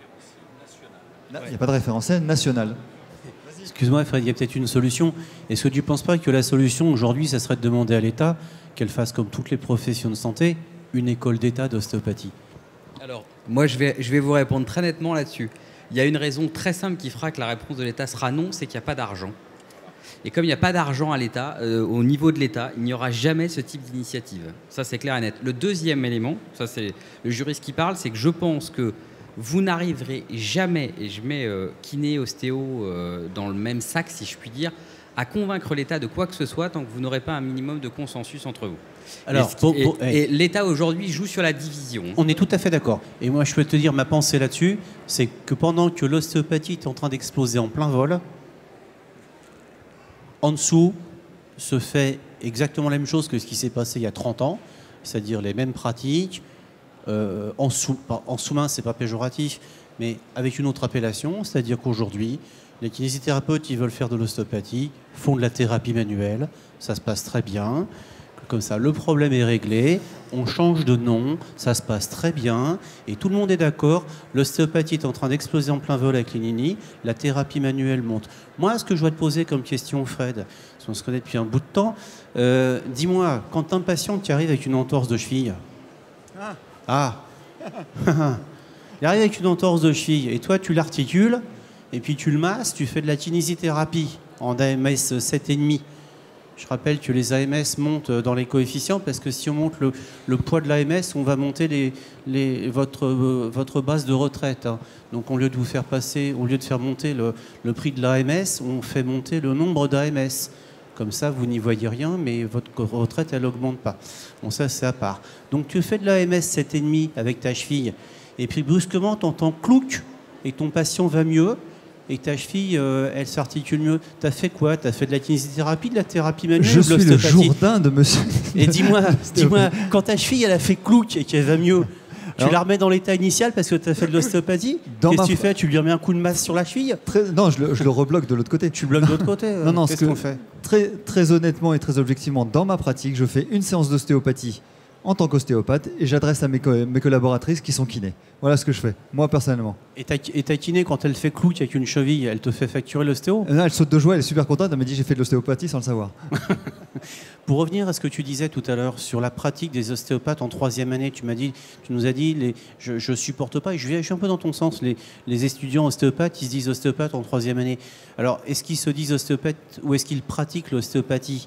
là, il n'y a pas de référentiel national. Excuse-moi, Fred, il y a peut-être une solution. Est-ce que tu ne penses pas que la solution aujourd'hui, ça serait de demander à l'État qu'elle fasse comme toutes les professions de santé, une école d'État d'ostéopathie? Alors, moi, je vais vous répondre très nettement là-dessus. Il y a une raison très simple qui fera que la réponse de l'État sera non, c'est qu'il n'y a pas d'argent. Et comme il n'y a pas d'argent à l'État, au niveau de l'État, il n'y aura jamais ce type d'initiative. Ça, c'est clair et net. Le deuxième élément, ça c'est le juriste qui parle, c'est que je pense que vous n'arriverez jamais, et je mets kiné, ostéo dans le même sac, si je puis dire, à convaincre l'État de quoi que ce soit tant que vous n'aurez pas un minimum de consensus entre vous. Alors, et l'État aujourd'hui joue sur la division. On est tout à fait d'accord. Et moi, je peux te dire ma pensée là-dessus, c'est que pendant que l'ostéopathie est en train d'exploser en plein vol, en dessous se fait exactement la même chose que ce qui s'est passé il y a 30 ans, c'est-à-dire les mêmes pratiques, en sous-main, c'est pas péjoratif, mais avec une autre appellation, c'est-à-dire qu'aujourd'hui, les kinésithérapeutes, ils veulent faire de l'ostéopathie, font de la thérapie manuelle, ça se passe très bien. Comme ça, le problème est réglé, on change de nom, ça se passe très bien, et tout le monde est d'accord, l'ostéopathie est en train d'exploser en plein vol avec les nini, la thérapie manuelle monte. Moi, ce que je dois te poser comme question, Fred, parce qu'on se connaît depuis un bout de temps, dis-moi, quand un patient qui arrive avec une entorse de cheville, il arrive avec une entorse de cheville, et toi, tu l'articules, et puis tu le masses, tu fais de la kinésithérapie en AMS 7,5. Je rappelle que les AMS montent dans les coefficients parce que si on monte le poids de l'AMS, on va monter votre base de retraite. Hein. Donc au lieu de vous faire passer, au lieu de faire monter le prix de l'AMS, on fait monter le nombre d'AMS. Comme ça, vous n'y voyez rien, mais votre retraite, elle n'augmente pas. Bon, ça, c'est à part. Donc tu fais de l'AMS 7,5 avec ta cheville, et puis brusquement, tu entends clouc, et ton patient va mieux. Et ta cheville, elle s'articule mieux. T'as fait quoi? T'as fait de la kinésithérapie, de la thérapie manuelle? Je suis le Jourdain de monsieur. Et dis-moi, quand ta cheville, elle a fait clouc et qu'elle va mieux, tu la remets dans l'état initial parce que t'as fait de l'ostéopathie? Qu'est-ce que tu fais? Tu lui remets un coup de masse sur la cheville? Non, je le rebloque de l'autre côté. Tu bloques de l'autre côté? Non, qu'est-ce qu'on fait? Très honnêtement et très objectivement, dans ma pratique, je fais une séance d'ostéopathie en tant qu'ostéopathe et j'adresse à mes collaboratrices qui sont kinés. Voilà ce que je fais, moi personnellement. Et ta kiné, quand elle fait clouc avec une cheville, elle te fait facturer l'ostéo? Non, elle saute de joie, elle est super contente, elle m'a dit j'ai fait de l'ostéopathie sans le savoir. Pour revenir à ce que tu disais tout à l'heure sur la pratique des ostéopathes en 3e année, tu nous as dit, je supporte pas, et je suis un peu dans ton sens, les étudiants ostéopathes, ils se disent ostéopathes en 3e année. Alors, est-ce qu'ils se disent ostéopathes ou est-ce qu'ils pratiquent l'ostéopathie?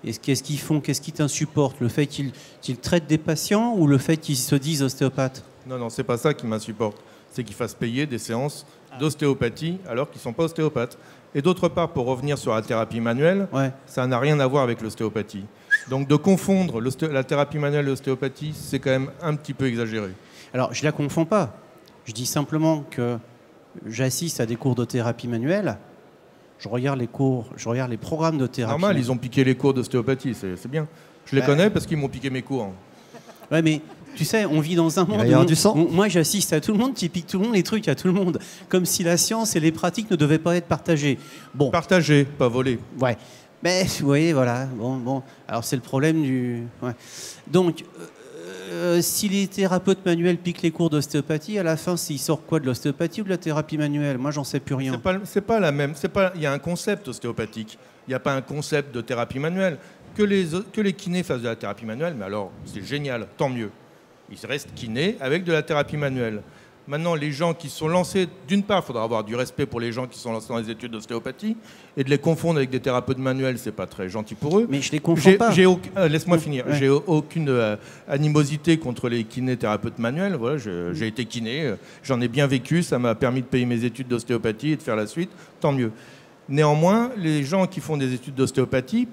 qu'est-ce qu'ils font? Qu'est-ce qui t'insupporte? Le fait qu'ils traitent des patients ou le fait qu'ils se disent ostéopathes? Non, c'est pas ça qui m'insupporte. C'est qu'ils fassent payer des séances d'ostéopathie alors qu'ils ne sont pas ostéopathes. Et d'autre part, pour revenir sur la thérapie manuelle, ça n'a rien à voir avec l'ostéopathie. Donc de confondre la thérapie manuelle et l'ostéopathie, c'est quand même un petit peu exagéré. Alors, je ne la confonds pas. Je dis simplement que j'assiste à des cours de thérapie manuelle, je regarde les cours, je regarde les programmes de thérapie. Normal, ils ont piqué les cours d'ostéopathie, c'est bien. Je les connais parce qu'ils m'ont piqué mes cours. Ouais, mais tu sais, on vit dans un monde où moi j'assiste à tout le monde, qui pique tout le monde, les trucs à tout le monde, comme si la science et les pratiques ne devaient pas être partagées. Bon. Partagées, pas volées. Ouais. Mais vous voyez, voilà. Bon. Alors c'est le problème du. Ouais. Donc. Si les thérapeutes manuels piquent les cours d'ostéopathie, à la fin, s'il sort quoi, de l'ostéopathie ou de la thérapie manuelle? Moi, j'en sais plus rien. C'est pas la même. Il y a un concept ostéopathique. Il n'y a pas un concept de thérapie manuelle. Que les kinés fassent de la thérapie manuelle, mais alors, c'est génial, tant mieux. Ils restent kinés avec de la thérapie manuelle. Maintenant, les gens qui sont lancés, d'une part, il faudra avoir du respect pour les gens qui sont lancés dans les études d'ostéopathie, et de les confondre avec des thérapeutes manuels, c'est pas très gentil pour eux. Mais je les confonds pas. Laisse-moi finir. Ouais. J'ai aucune animosité contre les kinésithérapeutes manuels. Voilà, j'ai été kiné, j'en ai bien vécu, ça m'a permis de payer mes études d'ostéopathie et de faire la suite, tant mieux. Néanmoins, les gens qui font des études d'ostéopathie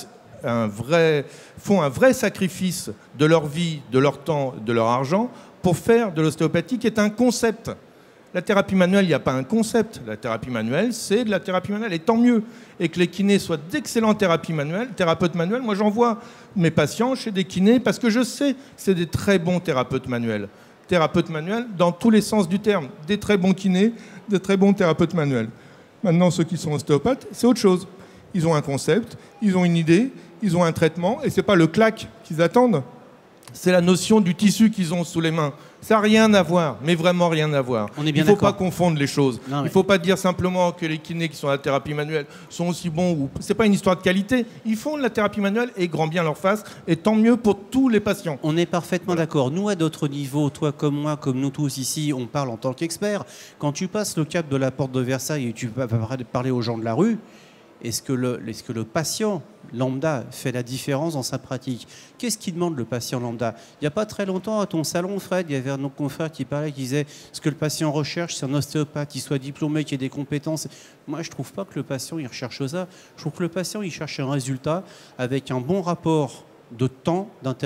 font un vrai sacrifice de leur vie, de leur temps, de leur argent pour faire de l'ostéopathie qui est un concept. La thérapie manuelle, il n'y a pas un concept. La thérapie manuelle, c'est de la thérapie manuelle, et tant mieux. Et que les kinés soient d'excellents thérapeutes manuels. Moi, j'envoie mes patients chez des kinés parce que je sais que c'est des très bons thérapeutes manuels. Thérapeutes manuels dans tous les sens du terme. Des très bons kinés, des très bons thérapeutes manuels. Maintenant, ceux qui sont ostéopathes, c'est autre chose. Ils ont un concept, ils ont une idée, ils ont un traitement, et ce n'est pas le claque qu'ils attendent. C'est la notion du tissu qu'ils ont sous les mains. Ça n'a rien à voir, mais vraiment rien à voir. Il ne faut pas confondre les choses. Il ne faut pas dire simplement que les kinés qui sont à la thérapie manuelle sont aussi bons. Ce n'est pas une histoire de qualité. Ils font de la thérapie manuelle et grand bien leur face, et tant mieux pour tous les patients. On est parfaitement d'accord. Nous, à d'autres niveaux, toi comme moi, comme nous tous ici, on parle en tant qu'experts. Quand tu passes le cap de la porte de Versailles et tu vas parler aux gens de la rue, est-ce que le patient lambda fait la différence dans sa pratique? Qu'est-ce qu'il demande, le patient lambda? Il n'y a pas très longtemps, à ton salon, Fred, il y avait un autre confrère qui parlait, qui disait ce que le patient recherche, c'est un ostéopathe, qui soit diplômé, qui ait des compétences. Moi, je ne trouve pas que le patient il recherche ça. Je trouve que le patient il cherche un résultat avec un bon rapport de temps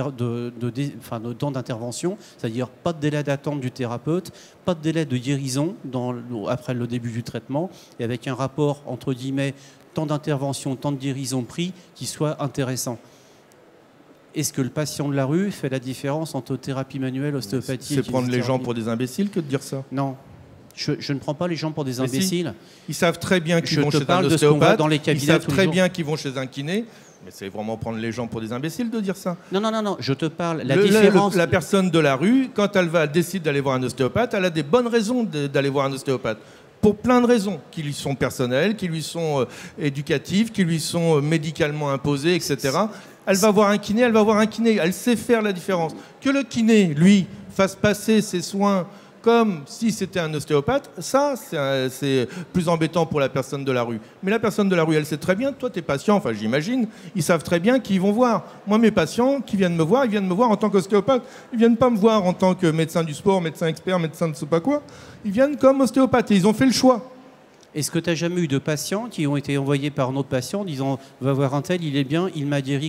d'intervention, c'est-à-dire pas de délai d'attente du thérapeute, pas de délai de guérison après le début du traitement, et avec un rapport, entre guillemets, temps d'intervention, temps de guérison pris, qui soit intéressant. Est-ce que le patient de la rue fait la différence entre thérapie manuelle, ostéopathie? C'est prendre les gens pour des imbéciles que de dire ça. Non. Je ne prends pas les gens pour des imbéciles. Ils savent très bien qu'ils vont chez un ostéopathe, ils savent très bien qu'ils vont chez un kiné, mais c'est vraiment prendre les gens pour des imbéciles de dire ça. Non, je te parle. La différence... La personne de la rue, quand elle décide d'aller voir un ostéopathe, elle a des bonnes raisons d'aller voir un ostéopathe. Pour plein de raisons, qui lui sont personnelles, qui lui sont éducatives, qui lui sont médicalement imposées, etc. Elle va voir un kiné, elle sait faire la différence. Que le kiné, lui, fasse passer ses soins comme si c'était un ostéopathe, ça, c'est plus embêtant pour la personne de la rue. Mais la personne de la rue, elle sait très bien, toi, tes patients, enfin j'imagine, ils savent très bien qui ils vont voir. Moi, mes patients qui viennent me voir, ils viennent me voir en tant qu'ostéopathe. Ils viennent pas me voir en tant que médecin du sport, médecin expert, médecin de je sais pas quoi. Ils viennent comme ostéopathe et ils ont fait le choix. Est-ce que tu n'as jamais eu de patients qui ont été envoyés par un autre patient disant « va voir un tel, il est bien, il m'a guéri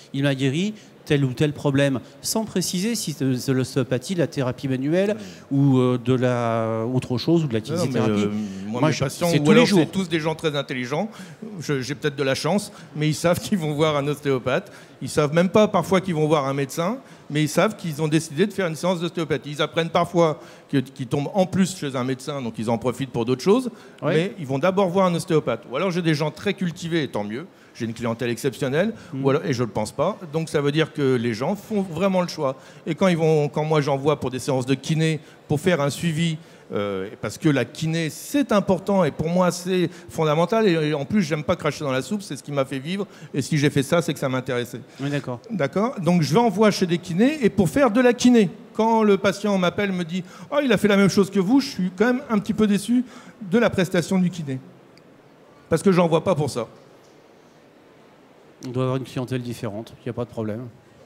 tel ou tel problème », sans préciser si c'est de l'ostéopathie, de la thérapie manuelle ou de la autre chose ou de la kinésithérapie. Moi, mes patients, ou alors c'est tous des gens très intelligents, j'ai peut-être de la chance, mais ils savent qu'ils vont voir un ostéopathe. Ils savent même pas parfois qu'ils vont voir un médecin, mais ils savent qu'ils ont décidé de faire une séance d'ostéopathie. Ils apprennent parfois qu'ils tombent en plus chez un médecin, donc ils en profitent pour d'autres choses, mais ils vont d'abord voir un ostéopathe. Ou alors j'ai des gens très cultivés, et tant mieux. J'ai une clientèle exceptionnelle, et je ne le pense pas. Donc ça veut dire que les gens font vraiment le choix. Et quand moi j'envoie pour des séances de kiné, pour faire un suivi, parce que la kiné, c'est important, et pour moi, c'est fondamental. Et en plus, j'aime pas cracher dans la soupe, c'est ce qui m'a fait vivre. Et si j'ai fait ça, c'est que ça m'intéressait. Oui, d'accord. D'accord. Donc je vais envoyer chez des kinés, et pour faire de la kiné. Quand le patient m'appelle, me dit « Oh, il a fait la même chose que vous », je suis quand même un petit peu déçu de la prestation du kiné. Parce que j'en vois pas pour ça. On doit avoir une clientèle différente, il n'y a pas de problème.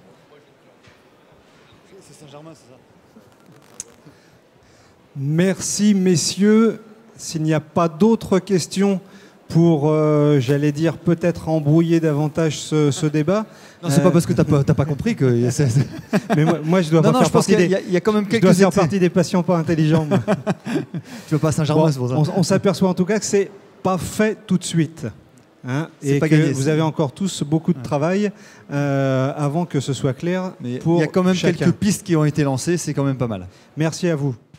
C'est Saint-Germain, c'est ça? Merci, messieurs. S'il n'y a pas d'autres questions pour, j'allais dire, peut-être embrouiller davantage ce débat. Non, c'est pas parce que t'as pas compris que. Mais moi, je dois pas faire partie il y a quand même je quelques dois faire partie des patients pas intelligents. Moi. Tu veux pas à Saint-Germain, Bon, c'est pour ça. on s'aperçoit en tout cas que c'est pas fait tout de suite. Hein, C'est et pas que gagné, vous avez encore tous beaucoup de travail avant que ce soit clair. Mais pour il y a quand même chacun. quelques pistes qui ont été lancées, c'est quand même pas mal. Merci à vous.